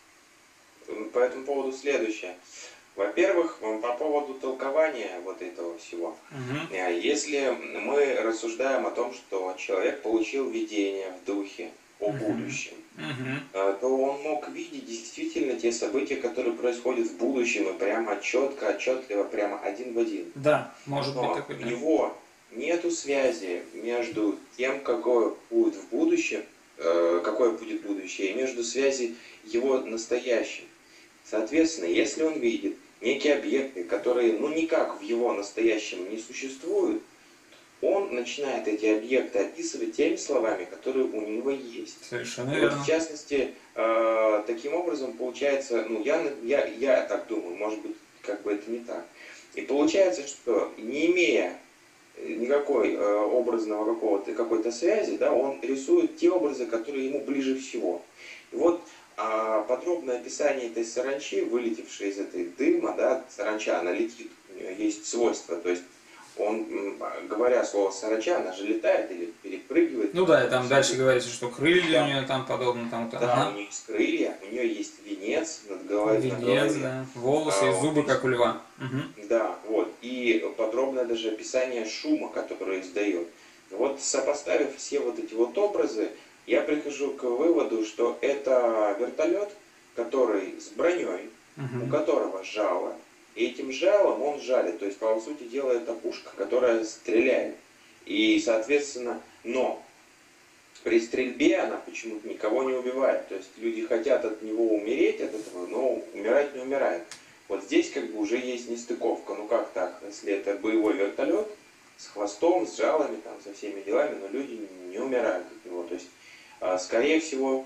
По этому поводу следующее. Во-первых, по поводу толкования вот этого всего. Если мы рассуждаем о том, что человек получил видение в духе о будущем, то он мог видеть действительно те события, которые происходят в будущем, и прямо четко, отчетливо, прямо один в один. Да, может быть такой. У него нету связи между тем, какое будет в будущем, какое будет будущее, и между связи его настоящим. Соответственно, если он видит некие объекты, которые никак в его настоящем не существуют, он начинает эти объекты описывать теми словами, которые у него есть. Совершенно верно. Вот, в частности, таким образом получается, я так думаю, может быть, как бы это не так. И получается, что не имея никакой образного какой-то связи, да, он рисует те образы, которые ему ближе всего. И вот подробное описание этой саранчи, вылетевшей из этой дыма, да, саранча, она летит, у нее есть свойства, то есть говоря слово саранча, она же летает или перепрыгивает. Ну да, и там дальше говорится, что крылья у нее там подобно там. Да, у нее есть крылья, у нее есть венец над головой. Венец, да, волосы и зубы, как у льва. Да, вот, и подробное даже описание шума, который издает. Вот сопоставив все вот эти вот образы, я прихожу к выводу, что это вертолет, который с броней, у которого жало, и этим жалом он жалит. То есть, по сути дела, это пушка, которая стреляет. И, соответственно, но при стрельбе она почему-то никого не убивает. То есть люди хотят от него умереть, от этого, но умирать не умирает. Вот здесь как бы уже есть нестыковка. Ну как так, если это боевой вертолет с хвостом, с жалами, там, со всеми делами, но люди не умирают от него. То есть, скорее всего,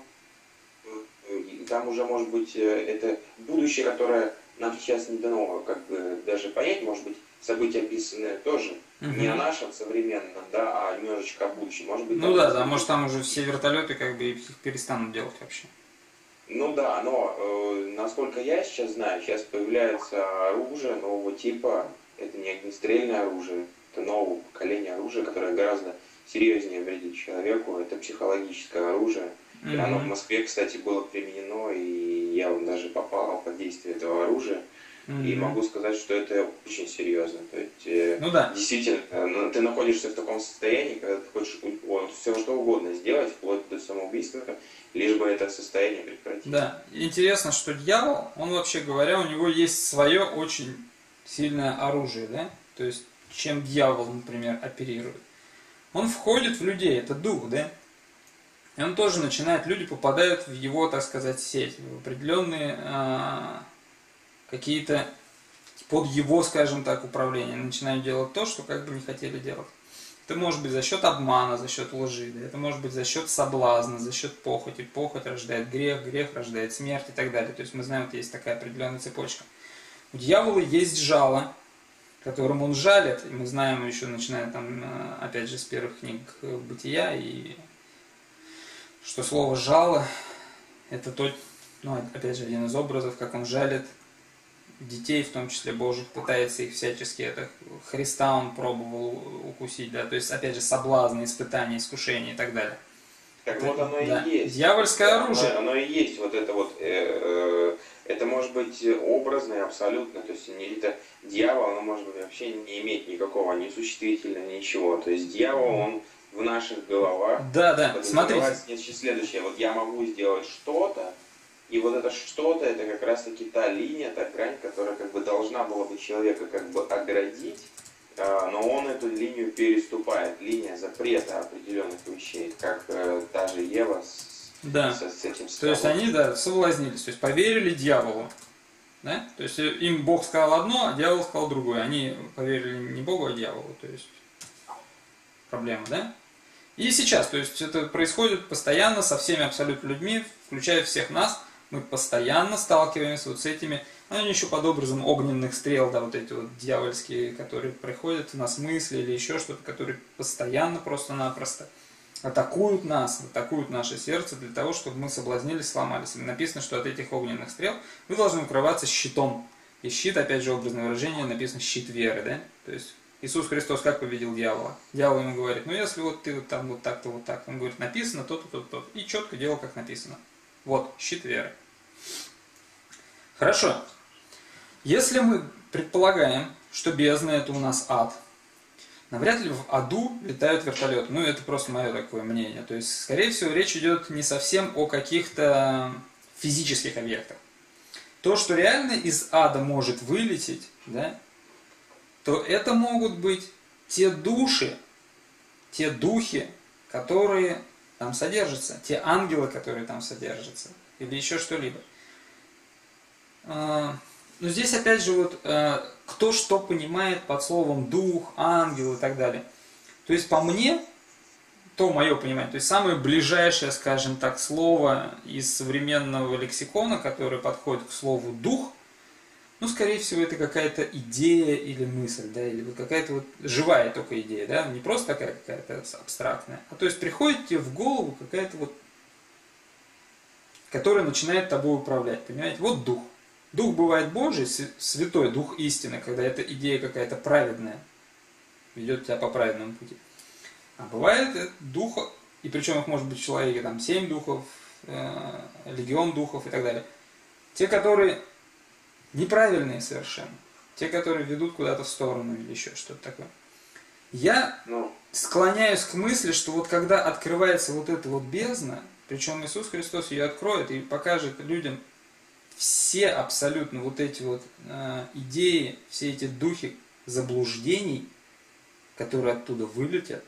там уже может быть это будущее, которое нам сейчас не дано как бы даже понять, может быть, события описанные тоже не о нашем современном, да, а немножечко о будущем. Может быть, ну да, может там уже все вертолеты как бы их перестанут делать вообще. Ну да, но насколько я сейчас знаю, сейчас появляется оружие нового типа, это не огнестрельное оружие, это нового поколения оружия, которое гораздо серьезнее вредит человеку, это психологическое оружие. И оно в Москве, кстати, было применено, и я вот даже попал под действие этого оружия. И могу сказать, что это очень серьезно. То есть, ну да. Действительно, ты находишься в таком состоянии, когда ты хочешь все что угодно сделать, вплоть до самоубийства, лишь бы это состояние прекратить. Да, интересно, что дьявол, он вообще говоря, у него есть свое очень сильное оружие, да? То есть, чем дьявол, например, оперирует. Он входит в людей, это дух, да? И он тоже начинает, люди попадают в его, так сказать, сеть, в определенные какие-то под его, скажем так, управление. Начинают делать то, что как бы не хотели делать. Это может быть за счет обмана, за счет лжи, да? Это может быть за счет соблазна, за счет похоти. Похоть рождает грех, грех рождает смерть и так далее. То есть мы знаем, вот есть такая определенная цепочка. У дьявола есть жало, которым он жалит. И мы знаем еще, начиная там, опять же, с первых книг Бытия, и что слово «жало» это тот, ну, опять же, один из образов, как он жалит детей, в том числе Божьих, пытается их всячески, это Христа он пробовал укусить, да, то есть, опять же, соблазны, испытания, искушения и так далее. Так вот оно и да. есть. Дьявольское оружие. Оно и есть, вот это вот, это может быть образное абсолютно, то есть это дьявол, он может быть вообще не иметь никакого ни существительного, ничего, то есть дьявол, он в наших головах. Да, смотрите. Значит, следующее, вот я могу сделать что-то, и вот это что-то, это как раз таки та линия, та грань, которая как бы должна была бы человека как бы оградить, но он эту линию переступает, линия запрета определенных вещей, как та же Ева с этим То есть они, соблазнились, то есть поверили дьяволу. Да? То есть им Бог сказал одно, а дьявол сказал другое. Они поверили не Богу, а дьяволу. То есть проблема, да? И сейчас, то есть это происходит постоянно со всеми абсолютно людьми, включая всех нас. Мы постоянно сталкиваемся вот с этими, они еще под образом огненных стрел, да, вот эти вот дьявольские, которые приходят в нас мысли или еще что-то, которые постоянно просто-напросто атакуют нас, атакуют наше сердце для того, чтобы мы соблазнились, сломались. И написано, что от этих огненных стрел вы должны укрываться щитом. И щит, опять же, образное выражение, написано щит веры, да? То есть Иисус Христос как победил дьявола? Дьявол ему говорит, ну если вот ты вот там вот так-то, вот так. Он говорит, написано то-то, то-то, то-то. И четко делал, как написано. Вот, щит веры. Хорошо. Если мы предполагаем, что бездна это у нас ад, навряд ли в аду летают вертолеты. Ну, это просто мое такое мнение. То есть, скорее всего, речь идет не совсем о каких-то физических объектах. То, что реально из ада может вылететь, да, то это могут быть те души, те духи, которые там содержатся, те ангелы, которые там содержатся, или еще что-либо. Но здесь опять же вот кто что понимает под словом дух, ангел и так далее. То есть по мне, то мое понимание, то есть самое ближайшее, скажем так, слово из современного лексикона, которое подходит к слову дух, ну, скорее всего, это какая-то идея или мысль, да, или какая-то вот живая только идея, да, не просто такая какая-то абстрактная, а то есть приходит тебе в голову какая-то вот, которая начинает тобой управлять, понимаете, вот дух. Дух бывает Божий, святой, дух истины, когда эта идея какая-то праведная, ведет тебя по праведному пути. А бывает дух, и причем их может быть в человеке там 7 духов, легион духов и так далее. Те, которые неправильные совершенно. Те, которые ведут куда-то в сторону или еще что-то такое. Я склоняюсь к мысли, что вот когда открывается вот эта вот бездна, причем Иисус Христос ее откроет и покажет людям все абсолютно вот эти вот идеи, все эти духи заблуждений, которые оттуда вылетят,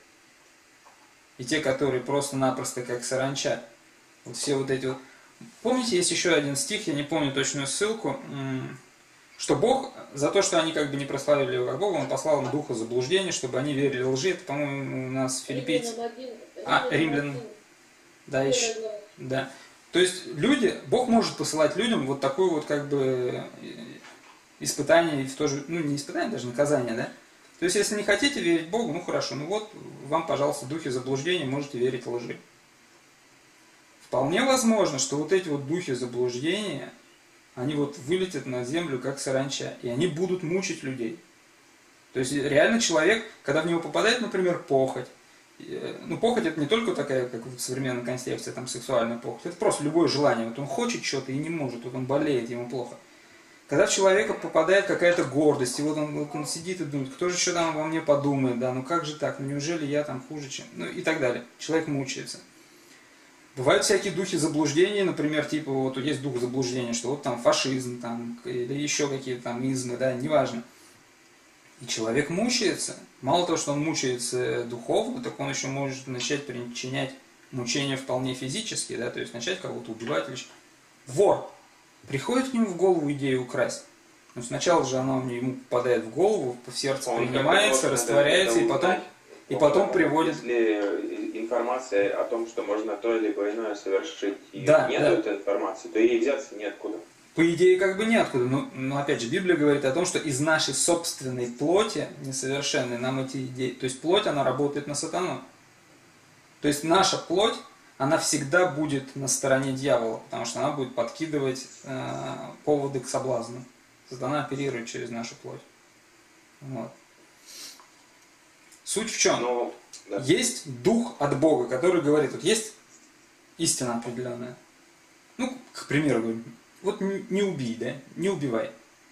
и те, которые просто-напросто как саранча, вот все вот эти вот. Помните, есть еще один стих, я не помню точную ссылку, что Бог, за то, что они как бы не прославили его как Бога, Он послал им духа заблуждения, чтобы они верили лжи. Это, по-моему, у нас филиппийцы. Римлянам. Да, еще. Да. То есть люди, Бог может посылать людям вот такое вот как бы испытание, и в то же, ну не испытание, даже наказание, да? То есть, если не хотите верить Богу, ну хорошо, ну вот вам, пожалуйста, духи заблуждения, можете верить лжи. Вполне возможно, что вот эти вот духи заблуждения, они вот вылетят на землю как саранча, и они будут мучить людей. То есть реально человек, когда в него попадает, например, похоть, ну похоть это не только такая, как в современной концепции, там сексуальная похоть, это просто любое желание, вот он хочет что-то и не может, вот он болеет, ему плохо. Когда в человека попадает какая-то гордость, и вот он сидит и думает, кто же что там обо мне подумает, да, ну как же так, ну неужели я там хуже, чем, ну и так далее. Человек мучается. Бывают всякие духи заблуждений, например, типа вот есть дух заблуждения, что вот там фашизм, там, или еще какие-то там измы, да, неважно. И человек мучается. Мало того, что он мучается духовно, так он еще может начать причинять мучения вполне физические, да, то есть начать кого-то убивать или что. Вор. Приходит к нему в голову идея украсть. Но сначала же она ему попадает в голову, в сердце принимается, растворяется, и потом приводит... Если информация о том, что можно то либо иное совершить, и да, нет этой информации, то ей взяться неоткуда. По идее, как бы неоткуда. Но опять же, Библия говорит о том, что из нашей собственной плоти, несовершенной, нам эти идеи... То есть плоть, она работает на сатану. То есть наша плоть, она всегда будет на стороне дьявола, потому что она будет подкидывать поводы к соблазну. Сатана оперирует через нашу плоть. Вот. Суть в чем? Да. Есть дух от Бога, который говорит, вот есть истина определенная. Ну, к примеру, говорю, вот не убей, да, не убивай.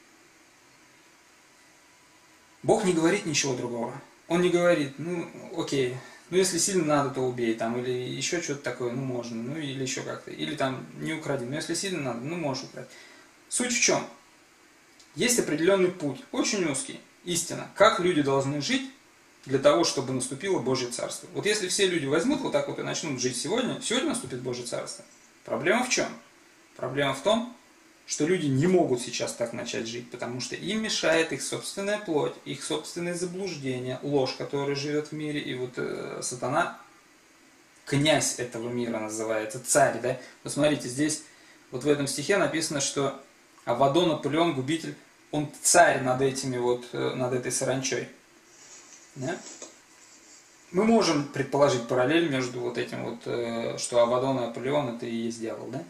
Бог не говорит ничего другого. Он не говорит, ну, окей, ну, если сильно надо, то убей, там, или еще что-то такое, ну, можно, ну, или еще как-то, или там, не укради, но если сильно надо, ну, можешь украсть. Суть в чем? Есть определенный путь, очень узкий, истина, как люди должны жить для того, чтобы наступило Божье Царство. Вот если все люди возьмут вот так вот и начнут жить сегодня наступит Божье Царство. Проблема в чем? Проблема в том, что люди не могут сейчас так начать жить, потому что им мешает их собственная плоть, их собственные заблуждения, ложь, которая живет в мире, и вот сатана, князь этого мира называется, царь, да? Посмотрите, здесь вот в этом стихе написано, что Авадон, Наполеон, губитель, он царь над этими вот, над этой саранчой. Да? Мы можем предположить параллель между вот этим вот, что Авадон и Аполеон это и есть дьявол, да?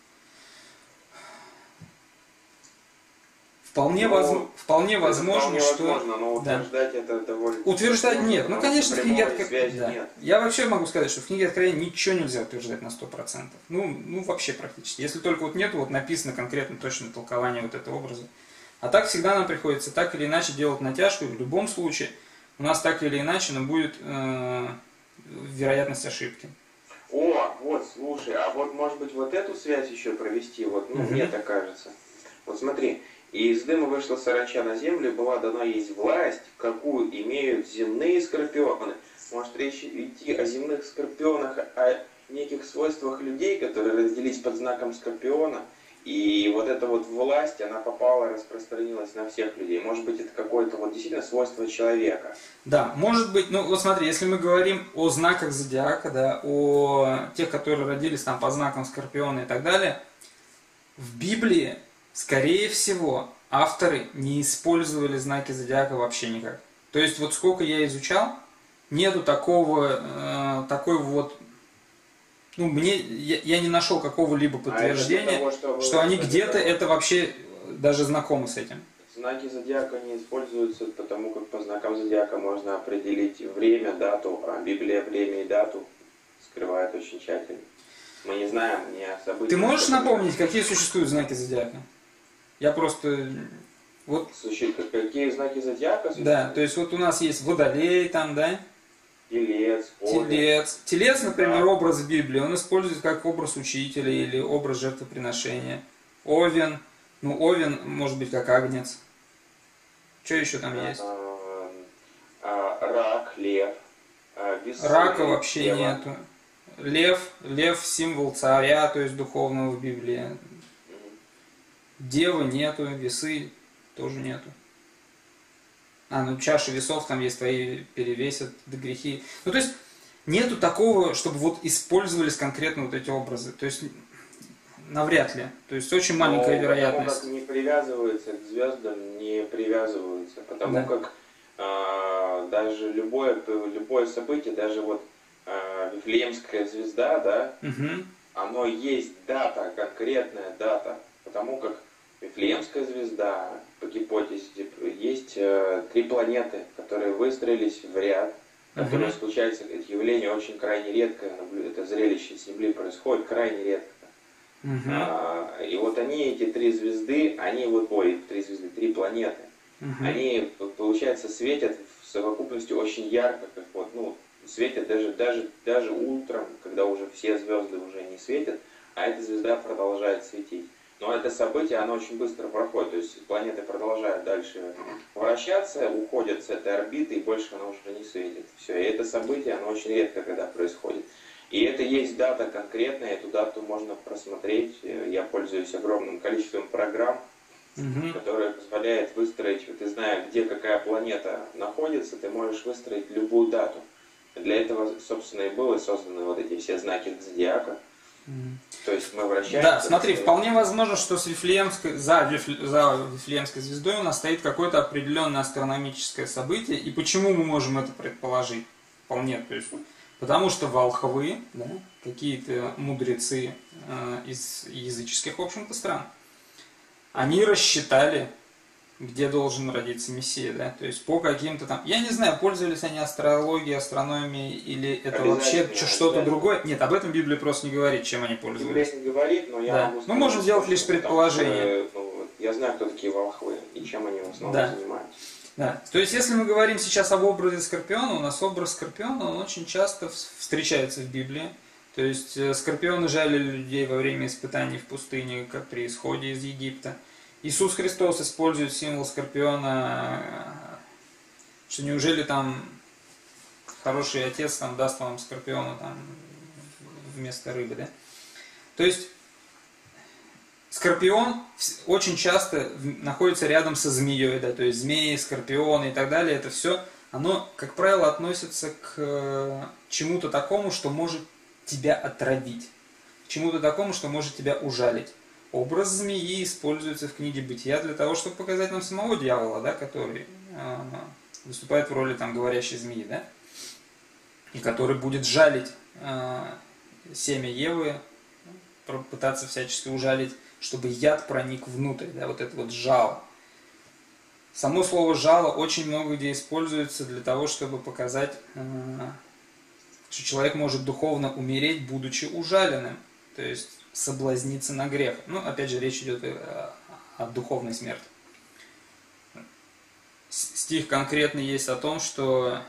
Вполне возможно, что... Возможно, но утверждать это довольно... Утверждать нет. Ну, конечно, в книге Откровения да. нет. Я вообще могу сказать, что в книге Откровения ничего нельзя утверждать на 100%. Ну, вообще практически. Если только вот нету, вот написано конкретно точное толкование вот этого образа. А так всегда нам приходится так или иначе делать натяжку. В любом случае у нас так или иначе, но будет вероятность ошибки. О, вот, слушай, а вот может быть вот эту связь еще провести, вот, ну, мне так кажется. Вот смотри, и из дыма вышла саранча на землю, была дана есть власть, какую имеют земные скорпионы. Может речь идти о земных скорпионах, о неких свойствах людей, которые разделились под знаком скорпиона. И вот эта вот власть, она попала, распространилась на всех людей. Может быть, это какое-то вот действительно свойство человека. Да, может быть, ну вот смотри, если мы говорим о знаках зодиака, да, о тех, которые родились там по знакам скорпиона и так далее, в Библии, скорее всего, авторы не использовали знаки зодиака вообще никак. То есть вот сколько я изучал, нету такой вот... Ну, я не нашел какого-либо подтверждения, того, что они где-то это вообще даже знакомы с этим. Знаки зодиака не используются, потому как по знакам зодиака можно определить время, дату, а Библия время и дату скрывает очень тщательно. Мы не знаем ни о событиях. Ты можешь напомнить, какие существуют знаки зодиака? Я просто... Вот... Слушай, какие знаки зодиака существуют? Да, то есть вот у нас есть Водолей там, да? Телец, овен. Телец. Телец, например, Да. образ в Библии, он использует как образ учителя или образ жертвоприношения. Овен, ну овен может быть как агнец. Что еще там есть? Рак, лев, весы, Рака вообще дева. нету. Лев символ царя, то есть духовного в Библии. Мгм. Девы нету, весы тоже нету. Ну чаши весов там есть, твои перевесят, да грехи. Ну то есть нету такого, чтобы вот использовались конкретно вот эти образы. То есть навряд ли. То есть очень маленькая Но вероятность. Потому как не привязываются к звездам, не привязываются. Потому Да. как даже любое событие, даже вот Вифлеемская звезда, да, Угу. оно есть дата, конкретная дата. Потому как Вифлеемская звезда, по гипотезе, есть 3 планеты, которые выстроились в ряд, которые Мгм. случаются, это явление очень крайне редкое, это зрелище с Земли происходит крайне редко. Угу. И вот они, эти 3 звезды, они вот, 3 звезды, 3 планеты, Угу. они, получается, светят в совокупности очень ярко, как вот, ну, светят даже утром, когда уже все звезды уже не светят, а эта звезда продолжает светить. Но это событие, оно очень быстро проходит, то есть планеты продолжают дальше вращаться, уходят с этой орбиты, и больше она уже не светит. Все, и это событие, оно очень редко когда происходит. И это есть дата конкретная, эту дату можно просмотреть. Я пользуюсь огромным количеством программ, Угу. которые позволяют выстроить, ты зная, где какая планета находится, ты можешь выстроить любую дату. Для этого, собственно, и были созданы вот эти все знаки зодиака. То есть мы вращаемся... Да, смотри, вполне возможно, что за Вифлеемской звездой у нас стоит какое-то определенное астрономическое событие. И почему мы можем это предположить? Вполне, то есть, потому что волхвы, да, какие-то мудрецы из языческих, в общем-то, стран, они рассчитали, где должен родиться Мессия, да, то есть по каким-то там, я не знаю, пользовались они астрологией, астрономией, или это вообще Обязательно, что-то обязательно. другое. Нет, об этом Библия просто не говорит, чем они пользовались. Библия не говорит, но я Да. могу Мы сказать, можем сделать лишь потому предположение. что, ну, я знаю, кто такие волхвы и чем они в основном Да. занимаются. Да. То есть, если мы говорим сейчас об образе Скорпиона, у нас образ Скорпиона, он очень часто встречается в Библии. То есть, скорпионы жалили людей во время испытаний в пустыне, как при исходе из Египта. Иисус Христос использует символ Скорпиона, что неужели там хороший отец там даст вам Скорпиона там вместо рыбы, да? То есть, Скорпион очень часто находится рядом со змеей, да, то есть змеи, скорпионы и так далее, это все, оно, как правило, относится к чему-то такому, что может тебя отравить, к чему-то такому, что может тебя ужалить. Образ змеи используется в книге Бытия для того, чтобы показать нам самого дьявола, да, который выступает в роли там говорящей змеи, да, и который будет жалить семя Евы, пытаться всячески ужалить, чтобы яд проник внутрь, да, вот это вот жало. Само слово жало очень много где используется для того, чтобы показать, что человек может духовно умереть, будучи ужаленным, то есть соблазниться на грех. Ну, опять же, речь идет о духовной смерти. Стих конкретный есть о том, что...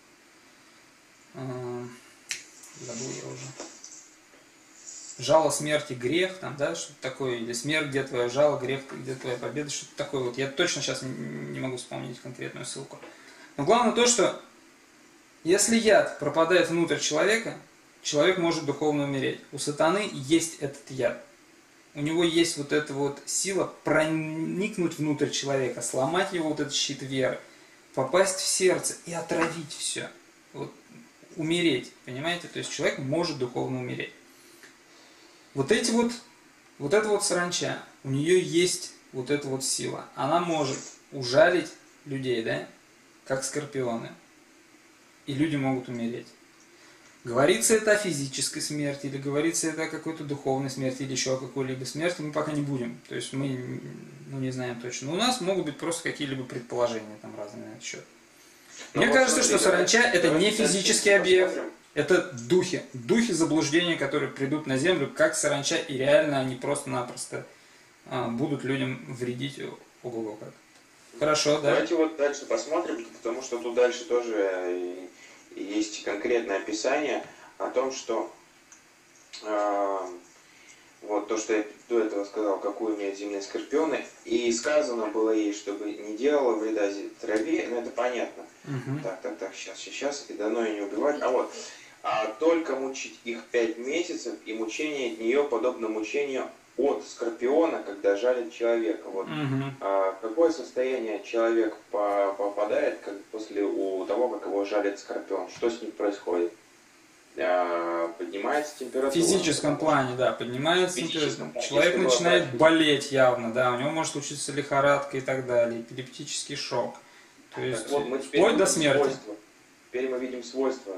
забыл я уже. Жало смерти, грех, там, да, что-то такое, или смерть, где твое жало, грех, где твоя победа, что-то такое. Вот я точно сейчас не могу вспомнить конкретную ссылку. Но главное то, что если яд пропадает внутрь человека, человек может духовно умереть. У сатаны есть этот яд. У него есть вот эта вот сила проникнуть внутрь человека, сломать его вот этот щит веры, попасть в сердце и отравить все. Вот, умереть, понимаете? То есть человек может духовно умереть. Вот эта вот саранча, у нее есть вот эта вот сила. Она может ужалить людей, да, как скорпионы. И люди могут умереть. Говорится это о физической смерти, или говорится это о какой-то духовной смерти, или еще о какой-либо смерти, мы пока не будем. То есть мы не знаем точно. Но у нас могут быть просто какие-либо предположения там разные на этот счет. Мне кажется, что саранча это не физический объект. Это духи заблуждения, которые придут на землю, как саранча, и реально они просто-напросто будут людям вредить. Ого-го как. Хорошо, да? Давайте вот дальше посмотрим, потому что тут дальше тоже есть конкретное описание о том, что вот то, что я до этого сказал, какую имеют земные скорпионы, и сказано было ей, чтобы не делала вреда траве, ну это понятно. Так, сейчас, и дано ее не убивать. А только мучить их 5 месяцев, и мучение от нее подобно мучению от скорпиона, когда жалит человека. Вот. Какое состояние человек попадает после того, как его жалит скорпион? Что с ним происходит? Поднимается температура. В физическом плане, да, поднимается температура. Человек начинает болеть явно, да, у него может случиться лихорадка и так далее, эпилептический шок. То есть вот мы вплоть до смерти. Теперь мы видим свойства,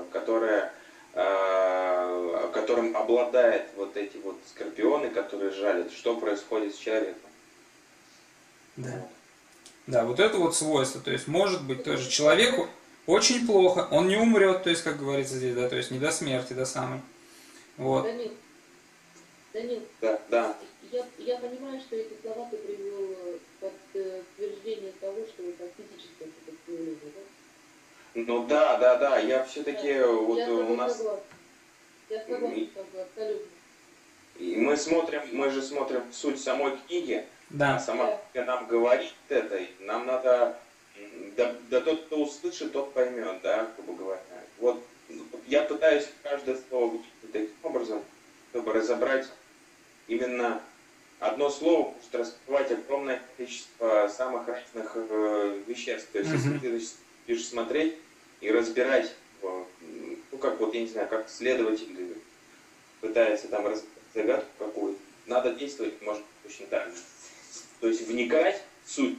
которым обладают вот эти вот скорпионы, которые жалят. Что происходит с человеком? Да. Да, вот это вот свойство. То есть может быть тоже человеку очень плохо, он не умрет, то есть, как говорится здесь, да, то есть не до смерти, до самой. Вот. Данил, да. Я понимаю, что эти слова ты привел под подтверждение того, что это физическое сопротивление, да? Ну да, я все-таки у нас... Согласна. Я согласна с тобой, абсолютно. И мы же смотрим суть самой книги, да. А сама книга нам говорит это, и нам надо... Да тот, кто услышит, тот поймет, да, грубо говоря. Вот я пытаюсь каждое слово выучить таким образом, чтобы разобрать именно одно слово, может раскрывать огромное количество самых разных веществ. То есть, если ты будешь смотреть и разбирать, ну как вот, я не знаю, как следователь пытается там разбирать загадку какую-то, надо действовать, может, точно так же. То есть вникать в суть.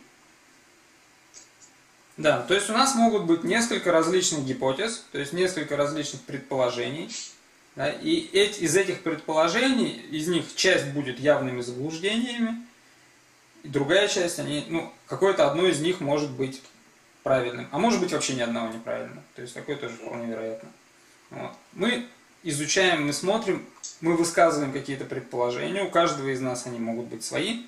Да, то есть у нас могут быть несколько различных гипотез, то есть несколько различных предположений. Да, и из этих предположений, из них часть будет явными заблуждениями, и другая часть, какое-то одно из них может быть правильным, а может быть вообще ни одного неправильного. То есть такое тоже вполне вероятно. Вот. Мы изучаем, мы смотрим, мы высказываем какие-то предположения, у каждого из нас они могут быть свои.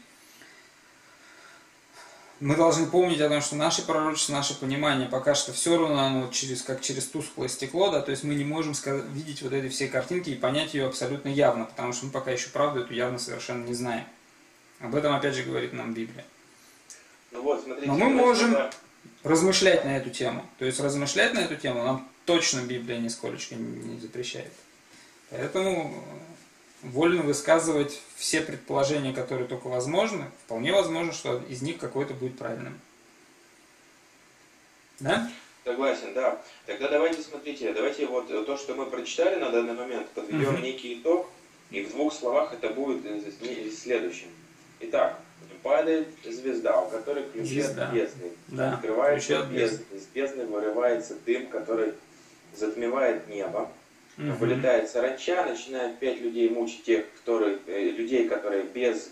Мы должны помнить о том, что наше пророчество, наше понимание пока что все равно оно как через тусклое стекло, да, то есть мы не можем видеть вот эти все картинки и понять ее абсолютно явно, потому что мы пока еще правду эту явно совершенно не знаем. Об этом опять же говорит нам Библия. Ну вот, смотрите, но мы можем размышлять на эту тему. То есть размышлять на эту тему нам точно Библия нисколечко не запрещает. Поэтому вольно высказывать все предположения, которые только возможны. Вполне возможно, что из них какой-то будет правильным. Да? Согласен, да. Тогда давайте вот то, что мы прочитали на данный момент, подведем некий итог, и в 2 словах это будет следующим. Итак, падает звезда, у которой ключи от бездны. Да. Открывается бездна. Из бездны вырывается дым, который затмевает небо. Вылетает саранча, начинает 5 людей мучить людей, которые без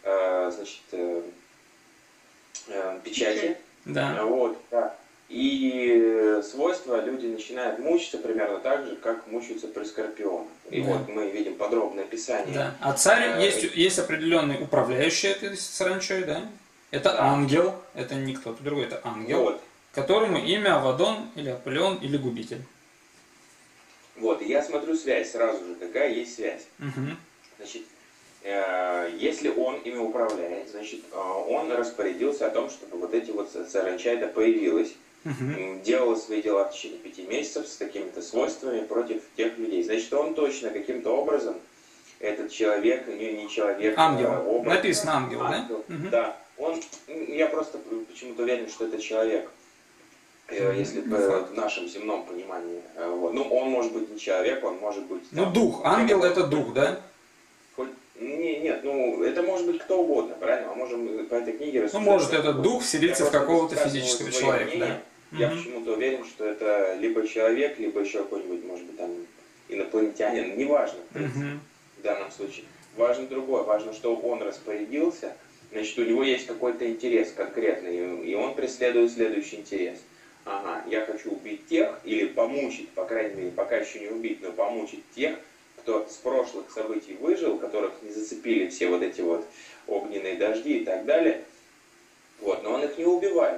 печати. Да. Вот, да. И свойства люди начинают мучиться примерно так же, как мучаются при скорпионах. И вот мы видим подробное описание. Да. А царь есть определенный управляющий этой саранчой, да? Это ангел, это не кто-то другой, это ангел, которому имя Авадон или Аполеон или Губитель. Вот, и я смотрю связь сразу же, какая есть связь. Значит, если он ими управляет, значит, он распорядился о том, чтобы вот эти вот саранча появилась, делала свои дела в течение 5 месяцев с такими-то свойствами против тех людей. Значит, он точно каким-то образом, этот человек, не человек, ангел. Написано ангел, да? Да. Я просто почему-то уверен, что это человек. Если в нашем земном понимании. Ну, он может быть не человек, он может быть... дух. Ангел это дух, да? Нет, это может быть кто угодно, правильно? Мы можем по этой книге рассуждать. Может, это дух вселится в какого-то физического человека, да? Я почему-то уверен, что это либо человек, либо еще какой-нибудь, может быть, там, инопланетянин. Неважно, в данном случае. Важно другое. Важно, что он распорядился, значит, у него есть какой-то интерес конкретный, и он преследует следующий интерес. Я хочу убить тех, или помучить, по крайней мере, пока еще не убить, но помучить тех, кто с прошлых событий выжил, которых не зацепили все вот эти вот огненные дожди и так далее. Вот, но он их не убивает.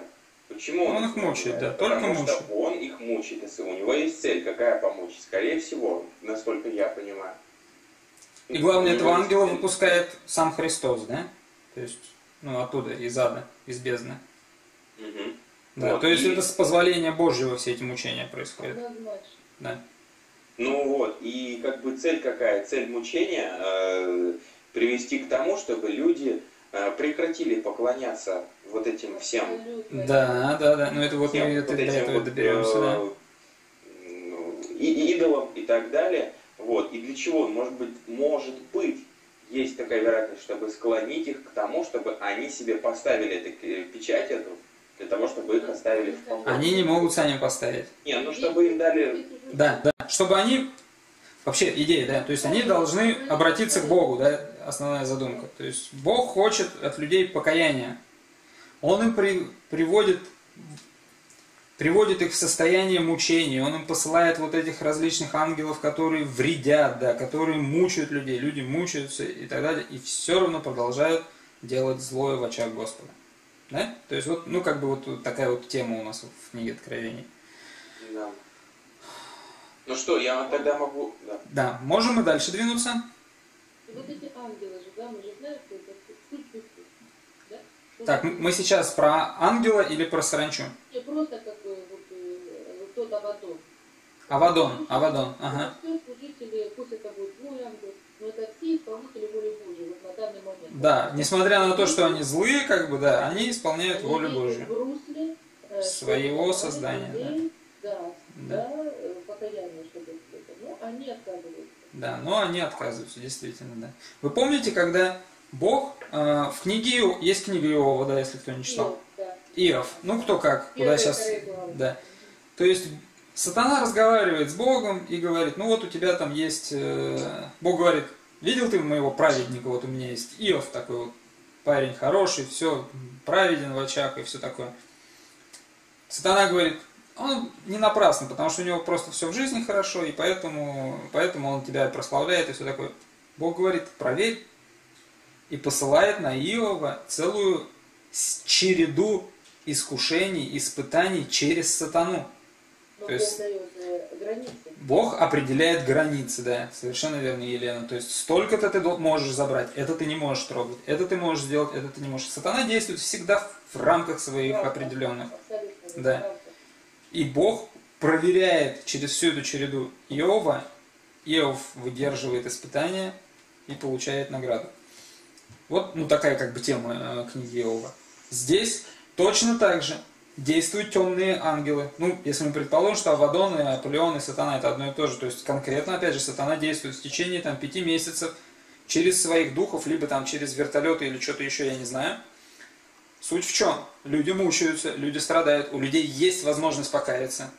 Почему Он их мучает, да, только Потому мучает. что он их мучает. Если у него есть цель, какая помочь? Скорее всего, насколько я понимаю. И главное, У этого него есть ангела цель. выпускает сам Христос, да? То есть, ну, оттуда, из ада, из бездны. Мгм. Да, Вот, то есть и- это с позволения Божьего все эти мучения происходят. Однозначно. Да. Ну вот, и как бы цель какая? Цель мучения привести к тому, чтобы люди прекратили поклоняться вот этим всем, Абсолютно. Да. Ну это вот мы всем это, вот до этим этого вот, доберемся, да. идолам и так далее. Вот. И для чего? Может быть, есть такая вероятность, чтобы склонить их к тому, чтобы они себе поставили печать эту, для того, чтобы их оставили в покое. Они не могут сами поставить. Не, ну чтобы им дали... Да. Чтобы они, вообще идея, да, то есть они должны обратиться к Богу, да, основная задумка. То есть Бог хочет от людей покаяния. Он им приводит их в состояние мучения, он им посылает вот этих различных ангелов, которые вредят, да, которые мучают людей, люди мучаются и так далее, и все равно продолжают делать злое в очах Господа. Да? То есть вот, ну как бы вот такая вот тема у нас в книге Откровений. Да. Ну что, я тогда могу... Да. Да, можем мы дальше двинуться? И вот эти ангелы же, да, мы же знаем, что это суть духов. Да? Что Так, это? мы сейчас про ангела или про саранчу? Не просто как бы вот тот Авадон. Авадон, ага. Это все служители, пусть это будет твой ангел, но это все исполнители воли Божьей вот на данный момент. Да, несмотря на то, что они злые, как бы, да, они исполняют волю Они Божью. в русле Своего чтобы создания, людей, да, Да. покаяние, чтобы это. Но они отказываются. Да, но они отказываются, действительно, да. Вы помните, когда Бог в книге, есть книга Иова, да, если кто не читал? Да. Иов, ну кто как, куда Первые, сейчас, вторые главы. да. То есть сатана разговаривает с Богом и говорит, ну вот у тебя там есть, Бог говорит, видел ты моего праведника, вот у меня есть Иов такой вот, парень хороший, все, праведен в очах и все такое. Сатана говорит, он не напрасно, потому что у него просто все в жизни хорошо, и поэтому он тебя прославляет и все такое. Бог говорит, проверь, и посылает на Иова целую череду искушений, испытаний через сатану. Но То есть- Бог дает границы. Бог определяет границы, да, совершенно верно, Елена. То есть столько-то ты можешь забрать, это ты не можешь трогать, это ты можешь сделать, это ты не можешь. Сатана действует всегда в рамках своих Правда. определенных. Абсолютно. Да. Правда. И Бог проверяет через всю эту череду Иова. Иов выдерживает испытания и получает награду. Вот, ну, такая как бы тема книги Иова. Здесь точно так же действуют темные ангелы. Ну, если мы предположим, что Авадон и Аполеон и Сатана это одно и то же. То есть конкретно, опять же, Сатана действует в течение там 5 месяцев через своих духов, либо там через вертолеты или что-то еще, я не знаю. Суть в чем? Люди мучаются, люди страдают, у людей есть возможность покаяться.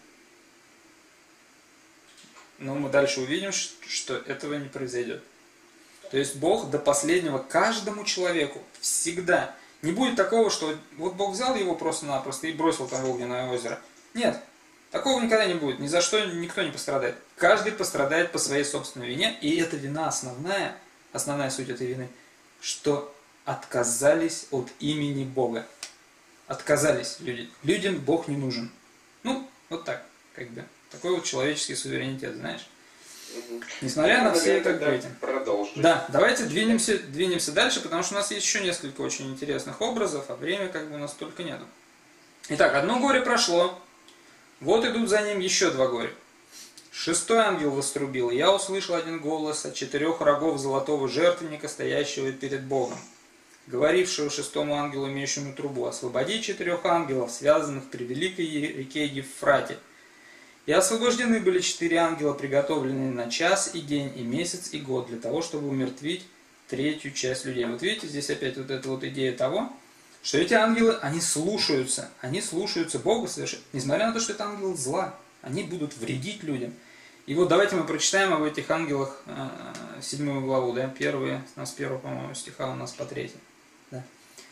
Но мы дальше увидим, что этого не произойдет. То есть Бог до последнего каждому человеку всегда. Не будет такого, что вот Бог взял его просто-напросто и бросил там в огненное озеро. Нет, такого никогда не будет. Ни за что никто не пострадает. Каждый пострадает по своей собственной вине. И эта вина основная суть этой вины, что отказались от имени Бога. Отказались люди. Людям Бог не нужен. Ну, вот так, как бы. Такой вот человеческий суверенитет, знаешь. Несмотря на все как бы эти. Продолжим. Да, давайте двинемся дальше, потому что у нас есть еще несколько очень интересных образов, а время как бы у нас только нету. Итак, одно горе прошло, вот идут за ним еще 2 горя. 6-й ангел вострубил, и я услышал один голос от 4 рогов золотого жертвенника, стоящего перед Богом, говорившего 6-му ангелу, имеющему трубу: освободи 4 ангелов, связанных при великой реке Евфрате. И освобождены были 4 ангела, приготовленные на час и день, и месяц, и год, для того, чтобы умертвить 3-ю часть людей. Вот видите, здесь опять вот эта вот идея того, что эти ангелы, они слушаются Бога совершенно, несмотря на то, что это ангелы зла, они будут вредить людям. И вот давайте мы прочитаем об этих ангелах 7 главу, да, с 1, по-моему, стиха у нас по 3. Да.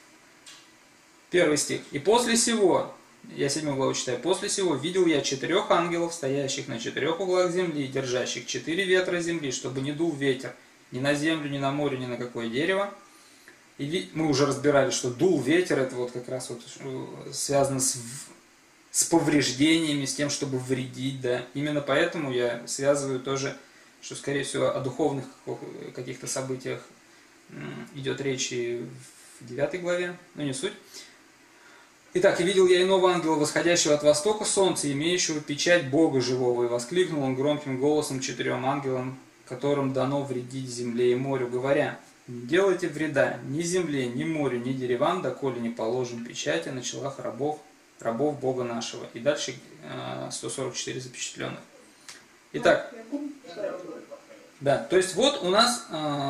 1 стих. И после сего, я 7 главу читаю, после сего видел я 4 ангелов, стоящих на 4 углах земли, держащих 4 ветра земли, чтобы не дул ветер ни на землю, ни на море, ни на какое дерево. И мы уже разбирали, что дул ветер, это вот как раз вот связано с повреждениями, с тем, чтобы вредить, да. Именно поэтому я связываю тоже, что, скорее всего, о духовных каких-то событиях идет речь и в 9 главе, но не суть. Итак, и видел я иного ангела, восходящего от востока солнца, имеющего печать Бога живого, и воскликнул он громким голосом 4 ангелам, которым дано вредить земле и морю, говоря: не делайте вреда ни земле, ни морю, ни деревам, доколе не положим печати на челах рабов Бога нашего. И дальше 144 запечатленных. Итак, да, то есть вот у нас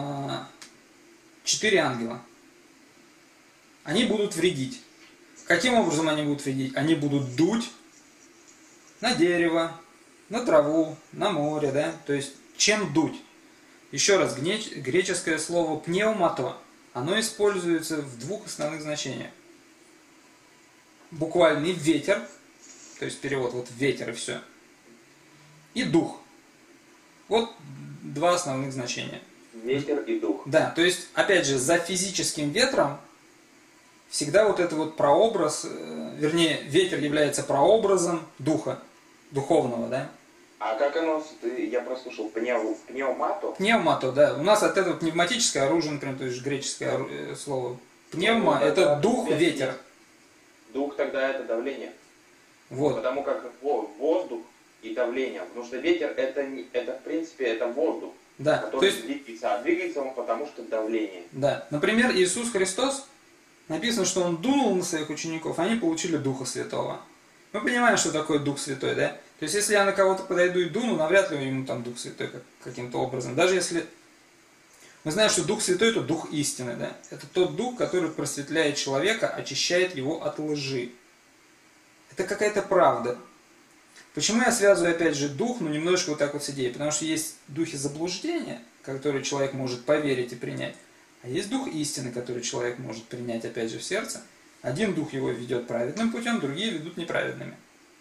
4 ангела. Они будут вредить. Каким образом они будут вредить? Они будут дуть на дерево, на траву, на море, да? То есть чем дуть? Еще раз, греческое слово пневмато, оно используется в 2 основных значениях. Буквальный ветер, то есть перевод вот ветер и все, и дух. Вот 2 основных значения. Ветер и дух. Да, то есть, опять же, за физическим ветром всегда вот это вот прообраз, вернее, ветер является прообразом духа, духовного, да? А как оно, я прослушал, пневмато? Пневмато, да. У нас от этого пневматическое оружие, например, то есть греческое слово. Пневма – это дух, ветер. Дух тогда это давление. Вот. Потому как воздух и давление. Потому что ветер это в принципе это воздух, да, который то есть, двигается. А двигается он потому что давление. Да. Например, Иисус Христос, написано, что Он дунул на своих учеников, они получили Духа Святого. Мы понимаем, что такое Дух Святой, да? То есть, если я на кого-то подойду и дуну, навряд ли ему там Дух Святой каким-то образом. Даже если... Мы знаем, что Дух Святой – это Дух истины, да? Это тот Дух, который просветляет человека, очищает его от лжи. Это какая-то правда. Почему я связываю, опять же, Дух, ну, немножко вот так вот с идеей? Потому что есть духи заблуждения, которые человек может поверить и принять. А есть Дух истины, который человек может принять, опять же, в сердце. Один дух его ведет праведным путем, другие ведут неправедными.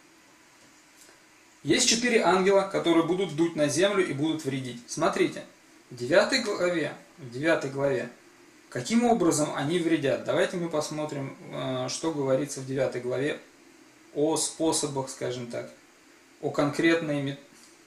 Есть 4 ангела, которые будут дуть на землю и будут вредить. Смотрите, в 9 главе, каким образом они вредят? Давайте мы посмотрим, что говорится в 9 главе о способах, скажем так, о конкретно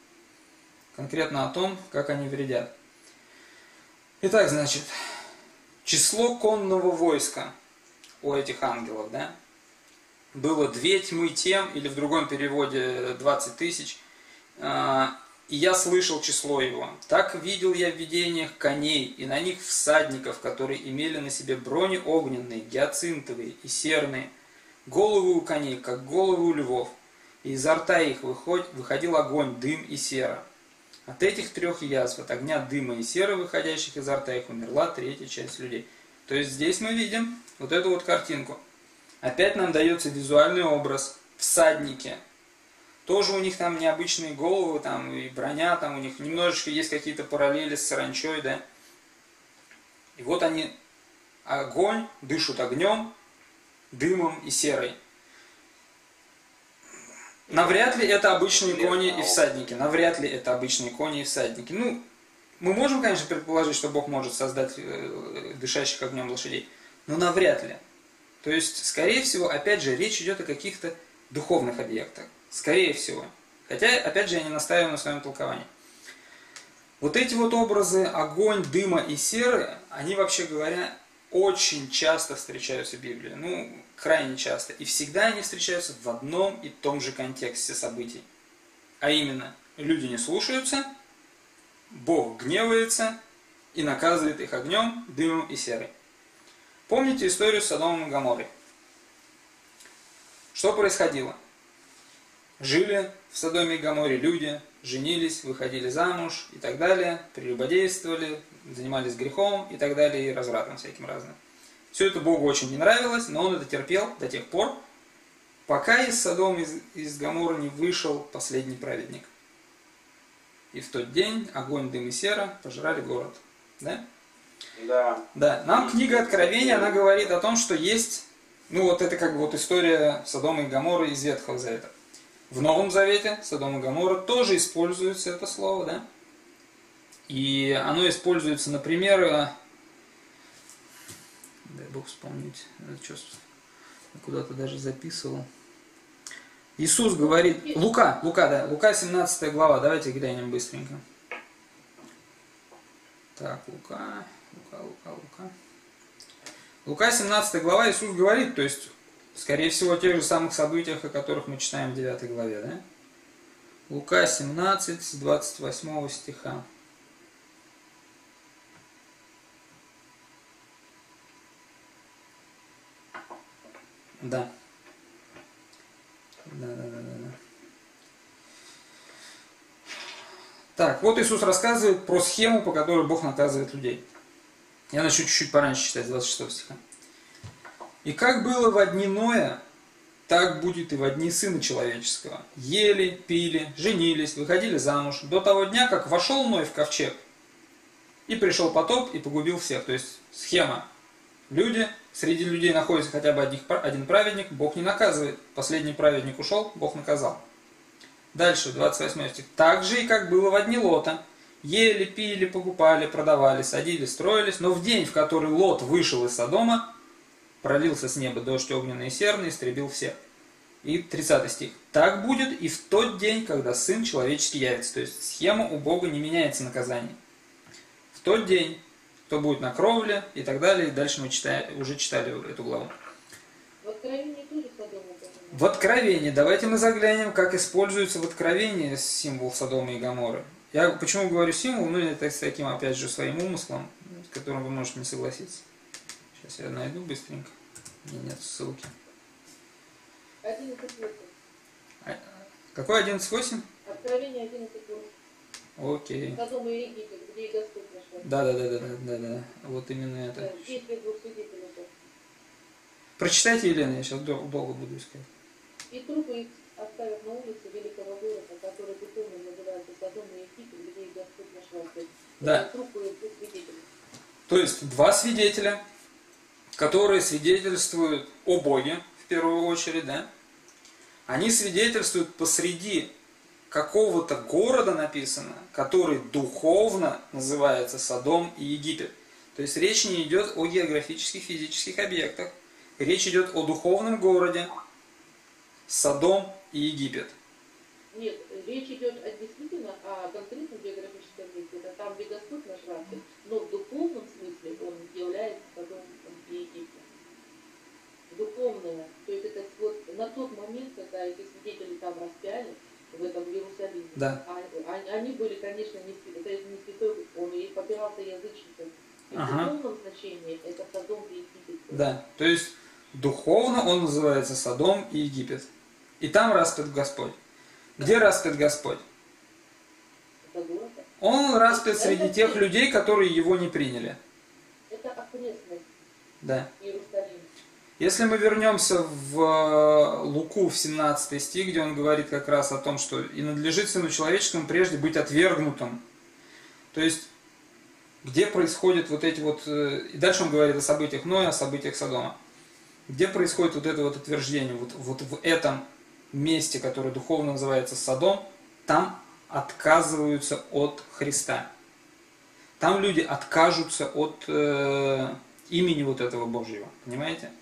о том, как они вредят. Итак, значит, число конного войска у этих ангелов, да, было 2 тьмы тем, или в другом переводе 20 тысяч, и я слышал число его. Так видел я в видениях коней, и на них всадников, которые имели на себе брони огненные, гиацинтовые и серные, головы у коней, как головы у львов, и изо рта их выходил огонь, дым и сера. От этих 3 язв, от огня, дыма и серы, выходящих изо рта их, умерла 1/3 часть людей. То есть здесь мы видим вот эту вот картинку. Опять нам дается визуальный образ. Всадники. Тоже у них там необычные головы, там и броня, там у них немножечко есть какие-то параллели с саранчой, да. И вот они, огонь, дышат огнем, дымом и серой. Навряд ли это обычные кони и всадники. Навряд ли это обычные кони и всадники. Ну, мы можем, конечно, предположить, что Бог может создать дышащих огнем лошадей, но навряд ли. То есть, скорее всего, опять же, речь идет о каких-то духовных объектах. Скорее всего. Хотя, опять же, я не настаиваю на своем толковании. Вот эти вот образы огонь, дыма и серы, они, вообще говоря, очень часто встречаются в Библии. Ну, крайне часто. И всегда они встречаются в одном и том же контексте событий. А именно, люди не слушаются, Бог гневается и наказывает их огнем, дымом и серой. Помните историю с Содомом и Гоморрой? Что происходило? Жили в Содоме и Гоморре люди, женились, выходили замуж и так далее, прелюбодействовали, занимались грехом и так далее, и развратом всяким разным. Все это Богу очень не нравилось, но он это терпел до тех пор, пока из Содома, из Гоморры не вышел последний праведник. И в тот день огонь, дым и сера пожрали город. Да? Да. Да. Нам книга Откровения, она говорит о том, что есть, ну вот это как бы вот история Содома и Гоморры из Ветхого Завета. В Новом Завете Содом и Гоморра тоже используется это слово, да? И оно используется, например, дай Бог вспомнить это чувство. Я куда-то даже записывал. Иисус говорит, Лука, да, Лука 17 глава, давайте глянем быстренько. Так, Лука. Лука 17 глава, Иисус говорит, то есть, скорее всего, о тех же самых событиях, о которых мы читаем в 9 главе, да? Лука 17, с 28 стиха. Да. Да. Так, вот Иисус рассказывает про схему, по которой Бог наказывает людей. Я начну чуть-чуть пораньше читать, 26 стиха. «И как было во дни Ноя, так будет и во дни Сына Человеческого. Ели, пили, женились, выходили замуж, до того дня, как вошел Ной в ковчег, и пришел потоп и погубил всех». То есть схема. Среди людей находится хотя бы один праведник, Бог не наказывает. Последний праведник ушел, Бог наказал. Дальше, 28 стих. «Так же и как было во дни Лота. Ели, пили, покупали, продавали, садили, строились, но в день, в который Лот вышел из Содома, пролился с неба дождь огненный и серный, истребил всех». И 30 стих. «Так будет и в тот день, когда Сын Человеческий явится». То есть схема у Бога не меняется наказание. В тот день, кто будет на кровле и так далее. И дальше мы уже читали эту главу. В Откровении тоже Содома. В Откровении. Давайте мы заглянем, как используется в Откровении символ Содома и Гоморры. Я почему говорю символ? Ну, это с таким, опять же, своим умыслом, с которым вы можете не согласиться. Сейчас я найду быстренько. У меня нет ссылки. 11:8. Какой 11:8? Откровение 11:8. Окей. Содом и Египет, где и Господь наш. Да. Вот именно это. Действие 2 свидетелей. Прочитайте, Елена, я сейчас долго буду искать. «И трупы их оставят на улице великого города, который духовно называется Содом и Египет, где и Господь наш Господь». Да. Трупы 2 свидетелей. То есть 2 свидетеля, которые свидетельствуют о Боге, в первую очередь, да? Они свидетельствуют посреди какого-то города, написано, который духовно называется Содом и Египет. То есть речь не идет о географических, физических объектах. Речь идет о духовном городе Содом и Египет. Нет, речь идет действительно о конкретном географическом месте. Это там, где Господь наш Господь. Но в духовном смысле он является Содомом и Египтом. Духовное. То есть это вот на тот момент, когда эти свидетели там распяли, в этом Иерусалиме. Да. Они были, конечно, не святой, он и попирался язычниками. И в духовном значении это Содом и Египет. Да, то есть духовно он называется Содом и Египет. И там распят Господь. Где распят Господь? Он распят среди тех людей, которые его не приняли. Это окрестность Иерусалима. Если мы вернемся в Луку, в 17 стих, где он говорит как раз о том, что и надлежит Сыну Человеческому прежде быть отвергнутым. То есть, где происходят вот эти вот... И дальше он говорит о событиях Ноя, о событиях Содома. Где происходит вот это вот отверждение? Вот в этом месте, которое духовно называется Содом, там отказываются от Христа. Там люди откажутся от имени вот этого Божьего. Понимаете?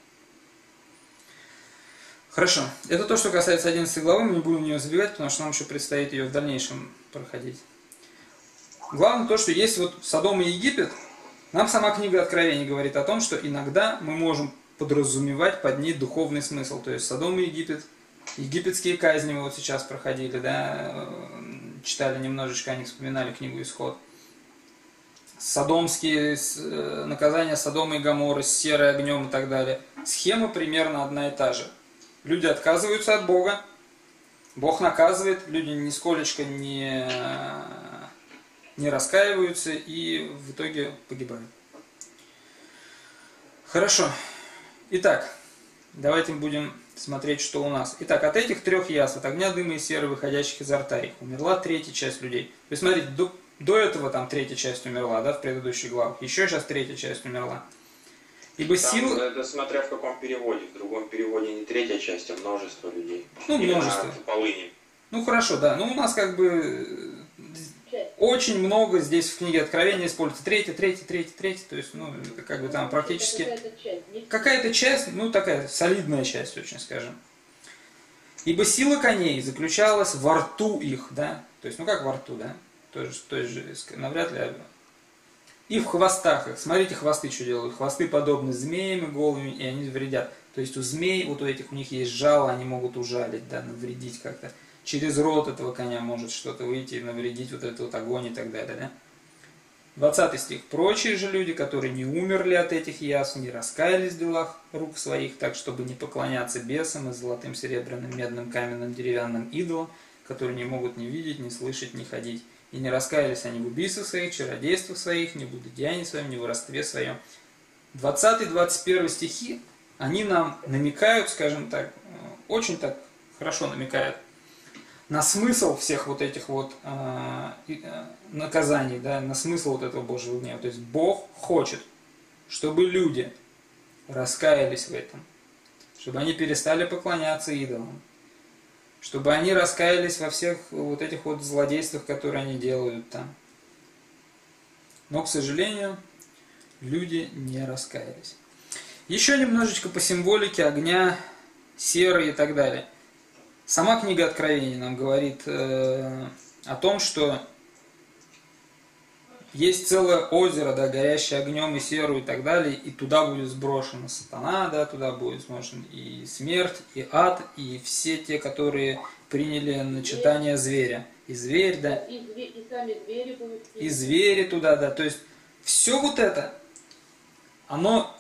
Хорошо. Это то, что касается 11 главы. Мы не будем в нее забегать, потому что нам еще предстоит ее в дальнейшем проходить. Главное то, что есть вот Содом и Египет. Нам сама книга Откровений говорит о том, что иногда мы можем подразумевать под ней духовный смысл. То есть Содом и Египет, египетские казни мы вот сейчас проходили, да, читали немножечко, они вспоминали книгу Исход. Содомские наказания Содома и Гоморры с серой огнем и так далее. Схема примерно одна и та же. Люди отказываются от Бога, Бог наказывает, люди нисколечко не раскаиваются и в итоге погибают. Хорошо. Итак, давайте будем смотреть, что у нас. Итак, от этих 3 язв, от огня, дыма и серы, выходящих изо рта их, умерла 3-я часть людей. Вы смотрите, до этого там 3-я часть умерла, да, в предыдущих главах. Еще сейчас 3-я часть умерла. Ибо сила... Это смотря в каком переводе. В другом переводе не 3-я часть, а множество людей. Ну, множество. Полыни. Ну, хорошо, да. Ну, у нас как бы... Часть. очень много здесь в книге Откровения используется. Третья. То есть, ну, это как бы там практически... Какая-то часть, ну, такая солидная часть, очень скажем. Ибо сила коней заключалась во рту их, да? То есть, ну как во рту, да? То есть навряд ли... И в хвостах их. Смотрите, хвосты что делают. Хвосты подобны змеям и голыми, и они вредят. То есть у змей, вот у этих у них есть жало, они могут ужалить, да, навредить как-то. Через рот этого коня может что-то выйти и навредить вот этот вот огонь и так далее, да? 20 стих. Прочие же люди, которые не умерли от этих язв, не раскаялись в делах рук своих, так, чтобы не поклоняться бесам и золотым, серебряным, медным, каменным, деревянным идолам, которые не могут ни видеть, ни слышать, ни ходить. И не раскаялись они в убийствах своих, чародействах своих, ни в блудодеянии своем, ни в воровстве своем. 20-21 стихи, они нам намекают, скажем так, очень так хорошо намекают на смысл всех вот этих вот наказаний, да, на смысл вот этого Божьего гнева. То есть Бог хочет, чтобы люди раскаялись в этом, чтобы они перестали поклоняться идолам, чтобы они раскаялись во всех вот этих вот злодействах, которые они делают там. Но, к сожалению, люди не раскаялись. Еще немножечко по символике огня, серы и так далее. Сама книга Откровения нам говорит о том, что есть целое озеро, да, горящее огнем и серу и так далее, и туда будет сброшена сатана, да, туда будет сброшена и смерть, и ад, и все те, которые приняли начитание зверя. И зверь, да. И сами звери будут. И звери туда, да. То есть все вот это, оно,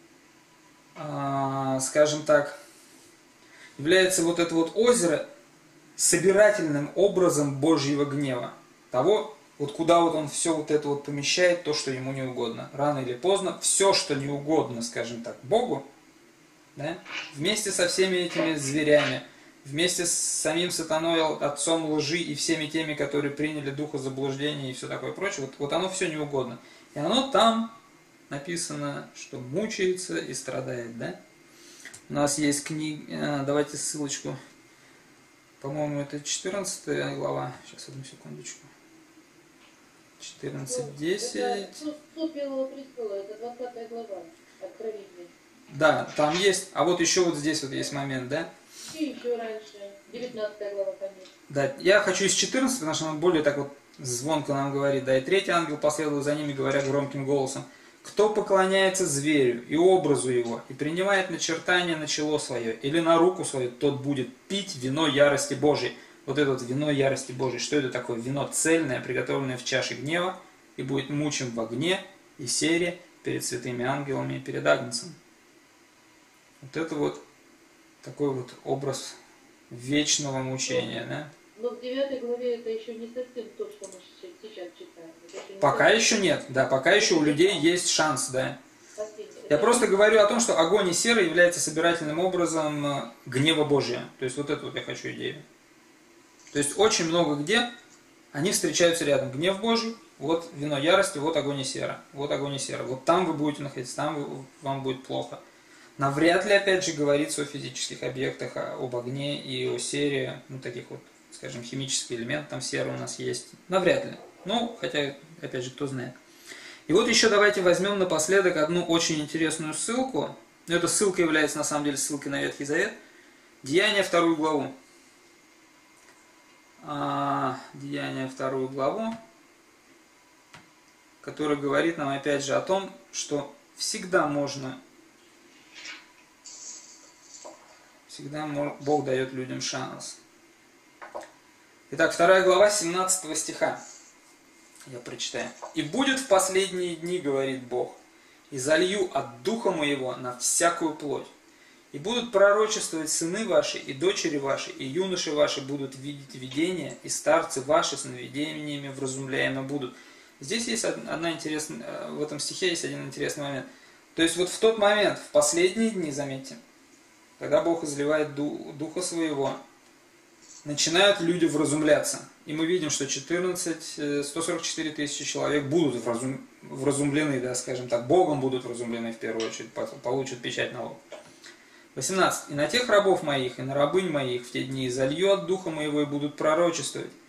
скажем так, является вот это вот озеро собирательным образом Божьего гнева. Того, вот куда вот он все вот это вот помещает, то, что ему не угодно. Рано или поздно, все, что не угодно, скажем так, Богу, да, вместе со всеми этими зверями, вместе с самим сатаной, отцом лжи и всеми теми, которые приняли духа заблуждения и все такое прочее, вот оно все не угодно. И оно там написано, что мучается и страдает, да? У нас есть книга, давайте ссылочку, по-моему, это 14 глава, сейчас одну секундочку. 14.10. Суд Белого престола, это 20 глава, Откровение. Да, там есть, а вот еще вот здесь вот есть момент, да? И еще раньше, 19 глава, конечно. Да, я хочу из 14, потому что он более так вот звонко нам говорит, да, и третий ангел последовал за ними, говоря громким голосом: кто поклоняется зверю и образу его, и принимает начертание на чело свое или на руку свою, тот будет пить вино ярости Божией. Вот это вот вино ярости Божией. Что это такое? Вино цельное, приготовленное в чаше гнева, и будет мучим в огне и сере перед святыми ангелами и перед Агнцем. Вот это вот такой вот образ вечного мучения, да? Но в 9 главе это еще не совсем то, что мы сейчас читаем. Пока еще нет, да, пока еще у людей есть шанс, да. Я просто говорю о том, что огонь и сера является собирательным образом гнева Божия. То есть вот эту вот я хочу идею. То есть очень много где они встречаются рядом. Гнев Божий, вот вино ярости, вот огонь и сера. Вот огонь и сера. Вот там вы будете находиться, там вам будет плохо. Навряд ли, опять же, говорится о физических объектах, об огне и о сере, ну, таких вот, скажем, химических элементов, там сера у нас есть. Навряд ли. Ну, хотя, опять же, кто знает. И вот еще давайте возьмем напоследок одну очень интересную ссылку. Эта ссылка является, на самом деле, ссылкой на Ветхий Завет. Деяния 2 главу. Деяния 2 главу, который говорит нам, опять же, о том, что всегда Бог дает людям шанс. Итак, 2 глава 17 стиха. Я прочитаю. «И будет в последние дни, говорит Бог, и залью от Духа Моего на всякую плоть. И будут пророчествовать сыны ваши, и дочери ваши, и юноши ваши будут видеть видения, и старцы ваши сновидениями вразумляемы будут». Здесь есть одна интересная, в этом стихе есть один интересный момент. То есть вот в тот момент, в последние дни, заметьте, когда Бог изливает Духа Своего, начинают люди вразумляться. И мы видим, что 144 тысячи человек будут вразумлены, да, скажем так, Богом будут вразумлены в первую очередь, получат печать на лоб. 18. «И на тех рабов моих, и на рабынь моих в те дни залью от Духа Моего, и будут пророчествовать.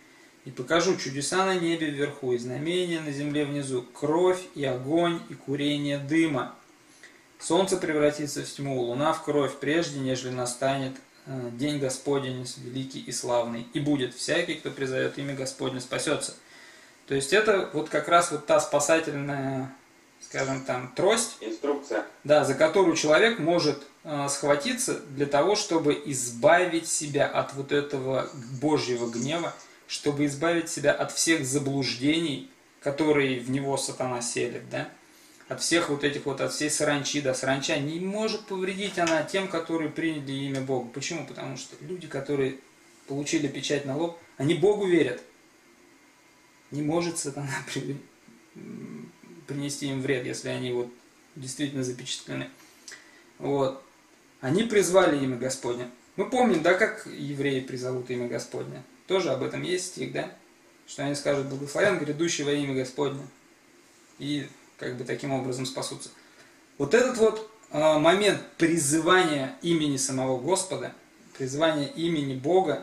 И покажу чудеса на небе вверху, и знамения на земле внизу, кровь и огонь и курение дыма. Солнце превратится в тьму, луна в кровь, прежде нежели настанет день Господень великий и славный. И будет всякий, кто призовет имя Господне, спасется. То есть это вот как раз вот та спасательная, скажем там, трость, Инструкция. да, за которую человек может схватиться для того, чтобы избавить себя от вот этого Божьего гнева, чтобы избавить себя от всех заблуждений, которые в него сатана селит, да, от всех вот этих вот, от всей саранчи, да, саранча не может повредить она тем, которые приняли имя Бога. Почему? Потому что люди, которые получили печать на лоб, они Богу верят. Не может сатана принести им вред, если они вот действительно запечатлены. Вот. Они призвали имя Господне. Мы помним, да, как евреи призовут имя Господне. Тоже об этом есть стих, да? Что они скажут: благословен грядущий во имя Господне. И как бы таким образом спасутся. Вот этот вот момент призывания имени самого Господа, призывания имени Бога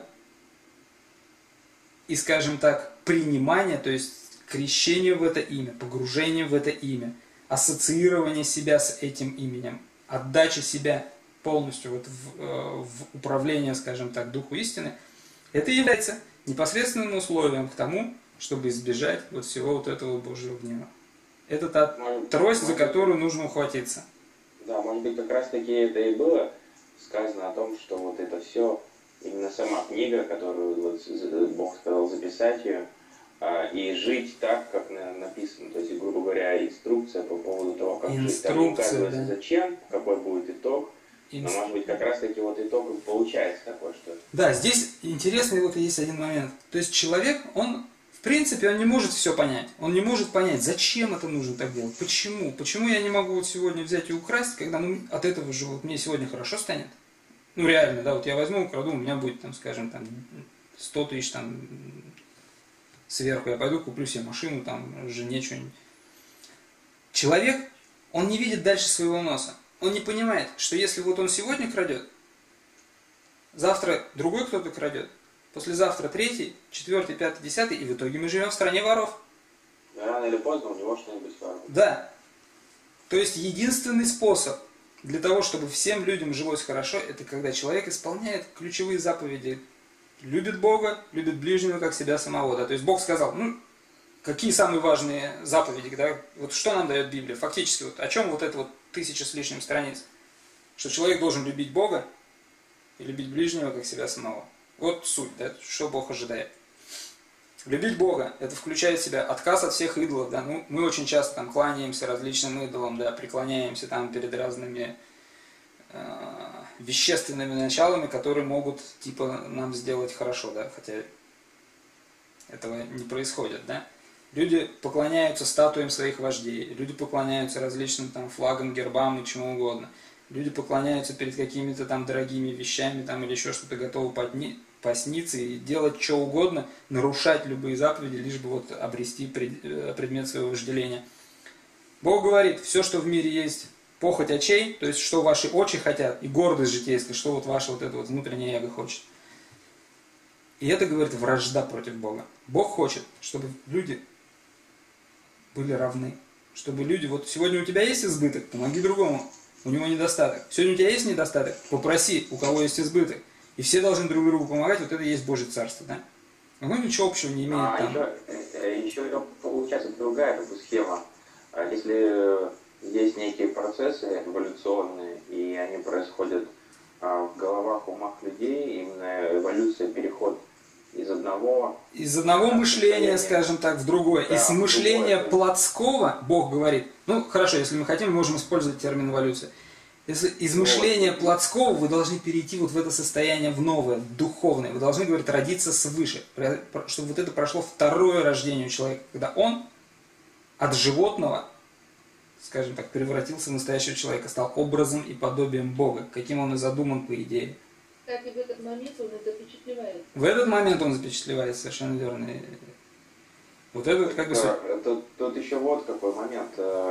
и, скажем так, принимания, то есть крещение в это имя, погружение в это имя, ассоциирование себя с этим именем, отдача себя полностью вот в управление, скажем так, Духу истины, это является непосредственным условием к тому, чтобы избежать вот всего вот этого Божьего гнева. Это та трость, за которую нужно ухватиться. Да, может быть, как раз таки это и было сказано о том, что вот это все, именно сама книга, которую вот Бог сказал записать ее, и жить так, как написано. То есть, грубо говоря, инструкция по поводу того, как жить. Там не указывается, да, зачем, какой будет итог. Но, может быть, как раз таки вот итог получается такой, что... Да, здесь интересный вот есть один момент. То есть человек, он, в принципе, он не может все понять. Он не может понять, зачем это нужно так делать, почему. Почему я не могу вот сегодня взять и украсть, когда от этого же вот мне сегодня хорошо станет. Ну, реально, да, вот я возьму, украду, у меня будет, там, скажем, там, 100 тысяч, там, сверху, я пойду куплю себе машину, там, жене что-нибудь. Человек, он не видит дальше своего носа. Он не понимает, что если вот он сегодня крадет, завтра другой кто-то крадет, послезавтра третий, четвертый, пятый, десятый, и в итоге мы живем в стране воров. Рано или поздно у него что-нибудь воруют. Да. То есть единственный способ для того, чтобы всем людям жилось хорошо, это когда человек исполняет ключевые заповеди. Любит Бога, любит ближнего, как себя самого. Да? То есть Бог сказал, ну, какие самые важные заповеди, да? Вот что нам дает Библия? Фактически, вот о чем вот это вот 1000 с лишним страниц? Что человек должен любить Бога и любить ближнего, как себя самого. Вот суть, да? Что Бог ожидает. Любить Бога, это включает в себя отказ от всех идолов. Да? Ну, мы очень часто там кланяемся различным идолам, да? Преклоняемся там перед разными вещественными началами, которые могут типа нам сделать хорошо, да? Хотя этого не происходит, да? Люди поклоняются статуям своих вождей, люди поклоняются различным там флагам, гербам и чему угодно. Люди поклоняются перед какими-то там дорогими вещами там, или еще что-то, готовы посниться и делать что угодно, нарушать любые заповеди, лишь бы вот обрести предмет своего вожделения. Бог говорит, все, что в мире есть, похоть очей, то есть что ваши очи хотят, и гордость житейская, что вот ваше вот это вот внутреннее эго хочет. И это, говорит, вражда против Бога. Бог хочет, чтобы люди были равны. Чтобы люди, вот сегодня у тебя есть избыток, помоги другому, у него недостаток. Сегодня у тебя есть недостаток, попроси, у кого есть избыток. И все должны друг другу помогать, вот это и есть Божье Царство, да? Оно ничего общего не имеет там. Еще получается другая как бы схема. Если есть некие процессы эволюционные, и они происходят в головах, умах людей, именно эволюция, переход из одного мышления, скажем так, в другое. Да, из мышления плотского, Бог говорит, ну хорошо, если мы хотим, можем использовать термин эволюция. Если из мышления плотского вы должны перейти вот в это состояние, в новое, духовное. Вы должны, говорит, родиться свыше, чтобы вот это прошло второе рождение у человека, когда он от животного, скажем так, превратился в настоящего человека, стал образом и подобием Бога, каким он и задуман по идее. Кстати, в этот момент он и запечатлевается. В этот момент он запечатлевается, совершенно верно. Вот это как бы... Тут еще вот какой момент.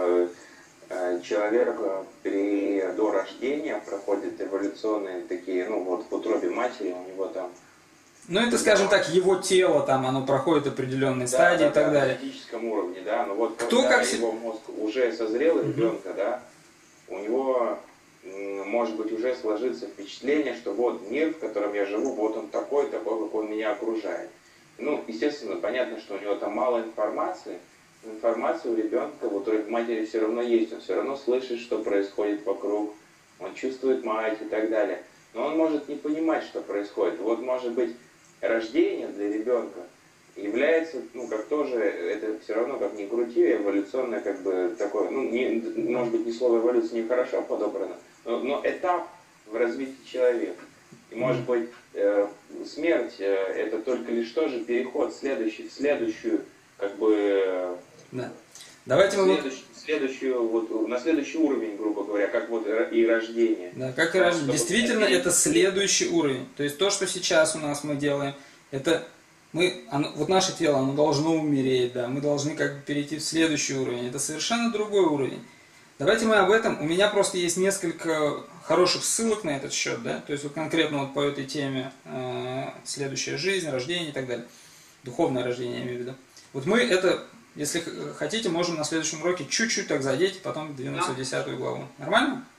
Человек до рождения проходит эволюционные такие, ну вот в утробе матери у него там Ну, это, скажем так, его тело, там, оно проходит определенные стадии и так далее. На физическом уровне, да, но вот Кто когда как его мозг уже созрел, ребенка, да, у него, может быть, уже сложится впечатление, что вот мир, в котором я живу, вот он такой, как он меня окружает. Ну, естественно, понятно, что у него там мало информации, но информация у ребенка, вот у матери все равно есть, он все равно слышит, что происходит вокруг, он чувствует мать и так далее. Но он может не понимать, что происходит. Вот, может быть, рождение для ребенка является, ну, как тоже, это все равно, как ни крути, эволюционное, как бы, такое, ну, не, может быть, не слово эволюция нехорошо подобрано, но этап в развитии человека. И, может быть, смерть это только лишь тоже переход в следующую, как бы, Да. Давайте мы на следующий уровень, грубо говоря, как вот и рождение. Да, как и рождение. Действительно, это следующий уровень. То есть то, что сейчас у нас мы делаем, это вот наше тело, оно должно умереть, да, мы должны как бы перейти в следующий уровень. Это совершенно другой уровень. Давайте мы об этом. У меня просто есть несколько хороших ссылок на этот счет, да, то есть вот конкретно вот по этой теме следующая жизнь, рождение и так далее. Духовное рождение, я имею в виду. Вот мы это, если хотите, можем на следующем уроке чуть-чуть так задеть, потом двинуться в 10 главу. Нормально?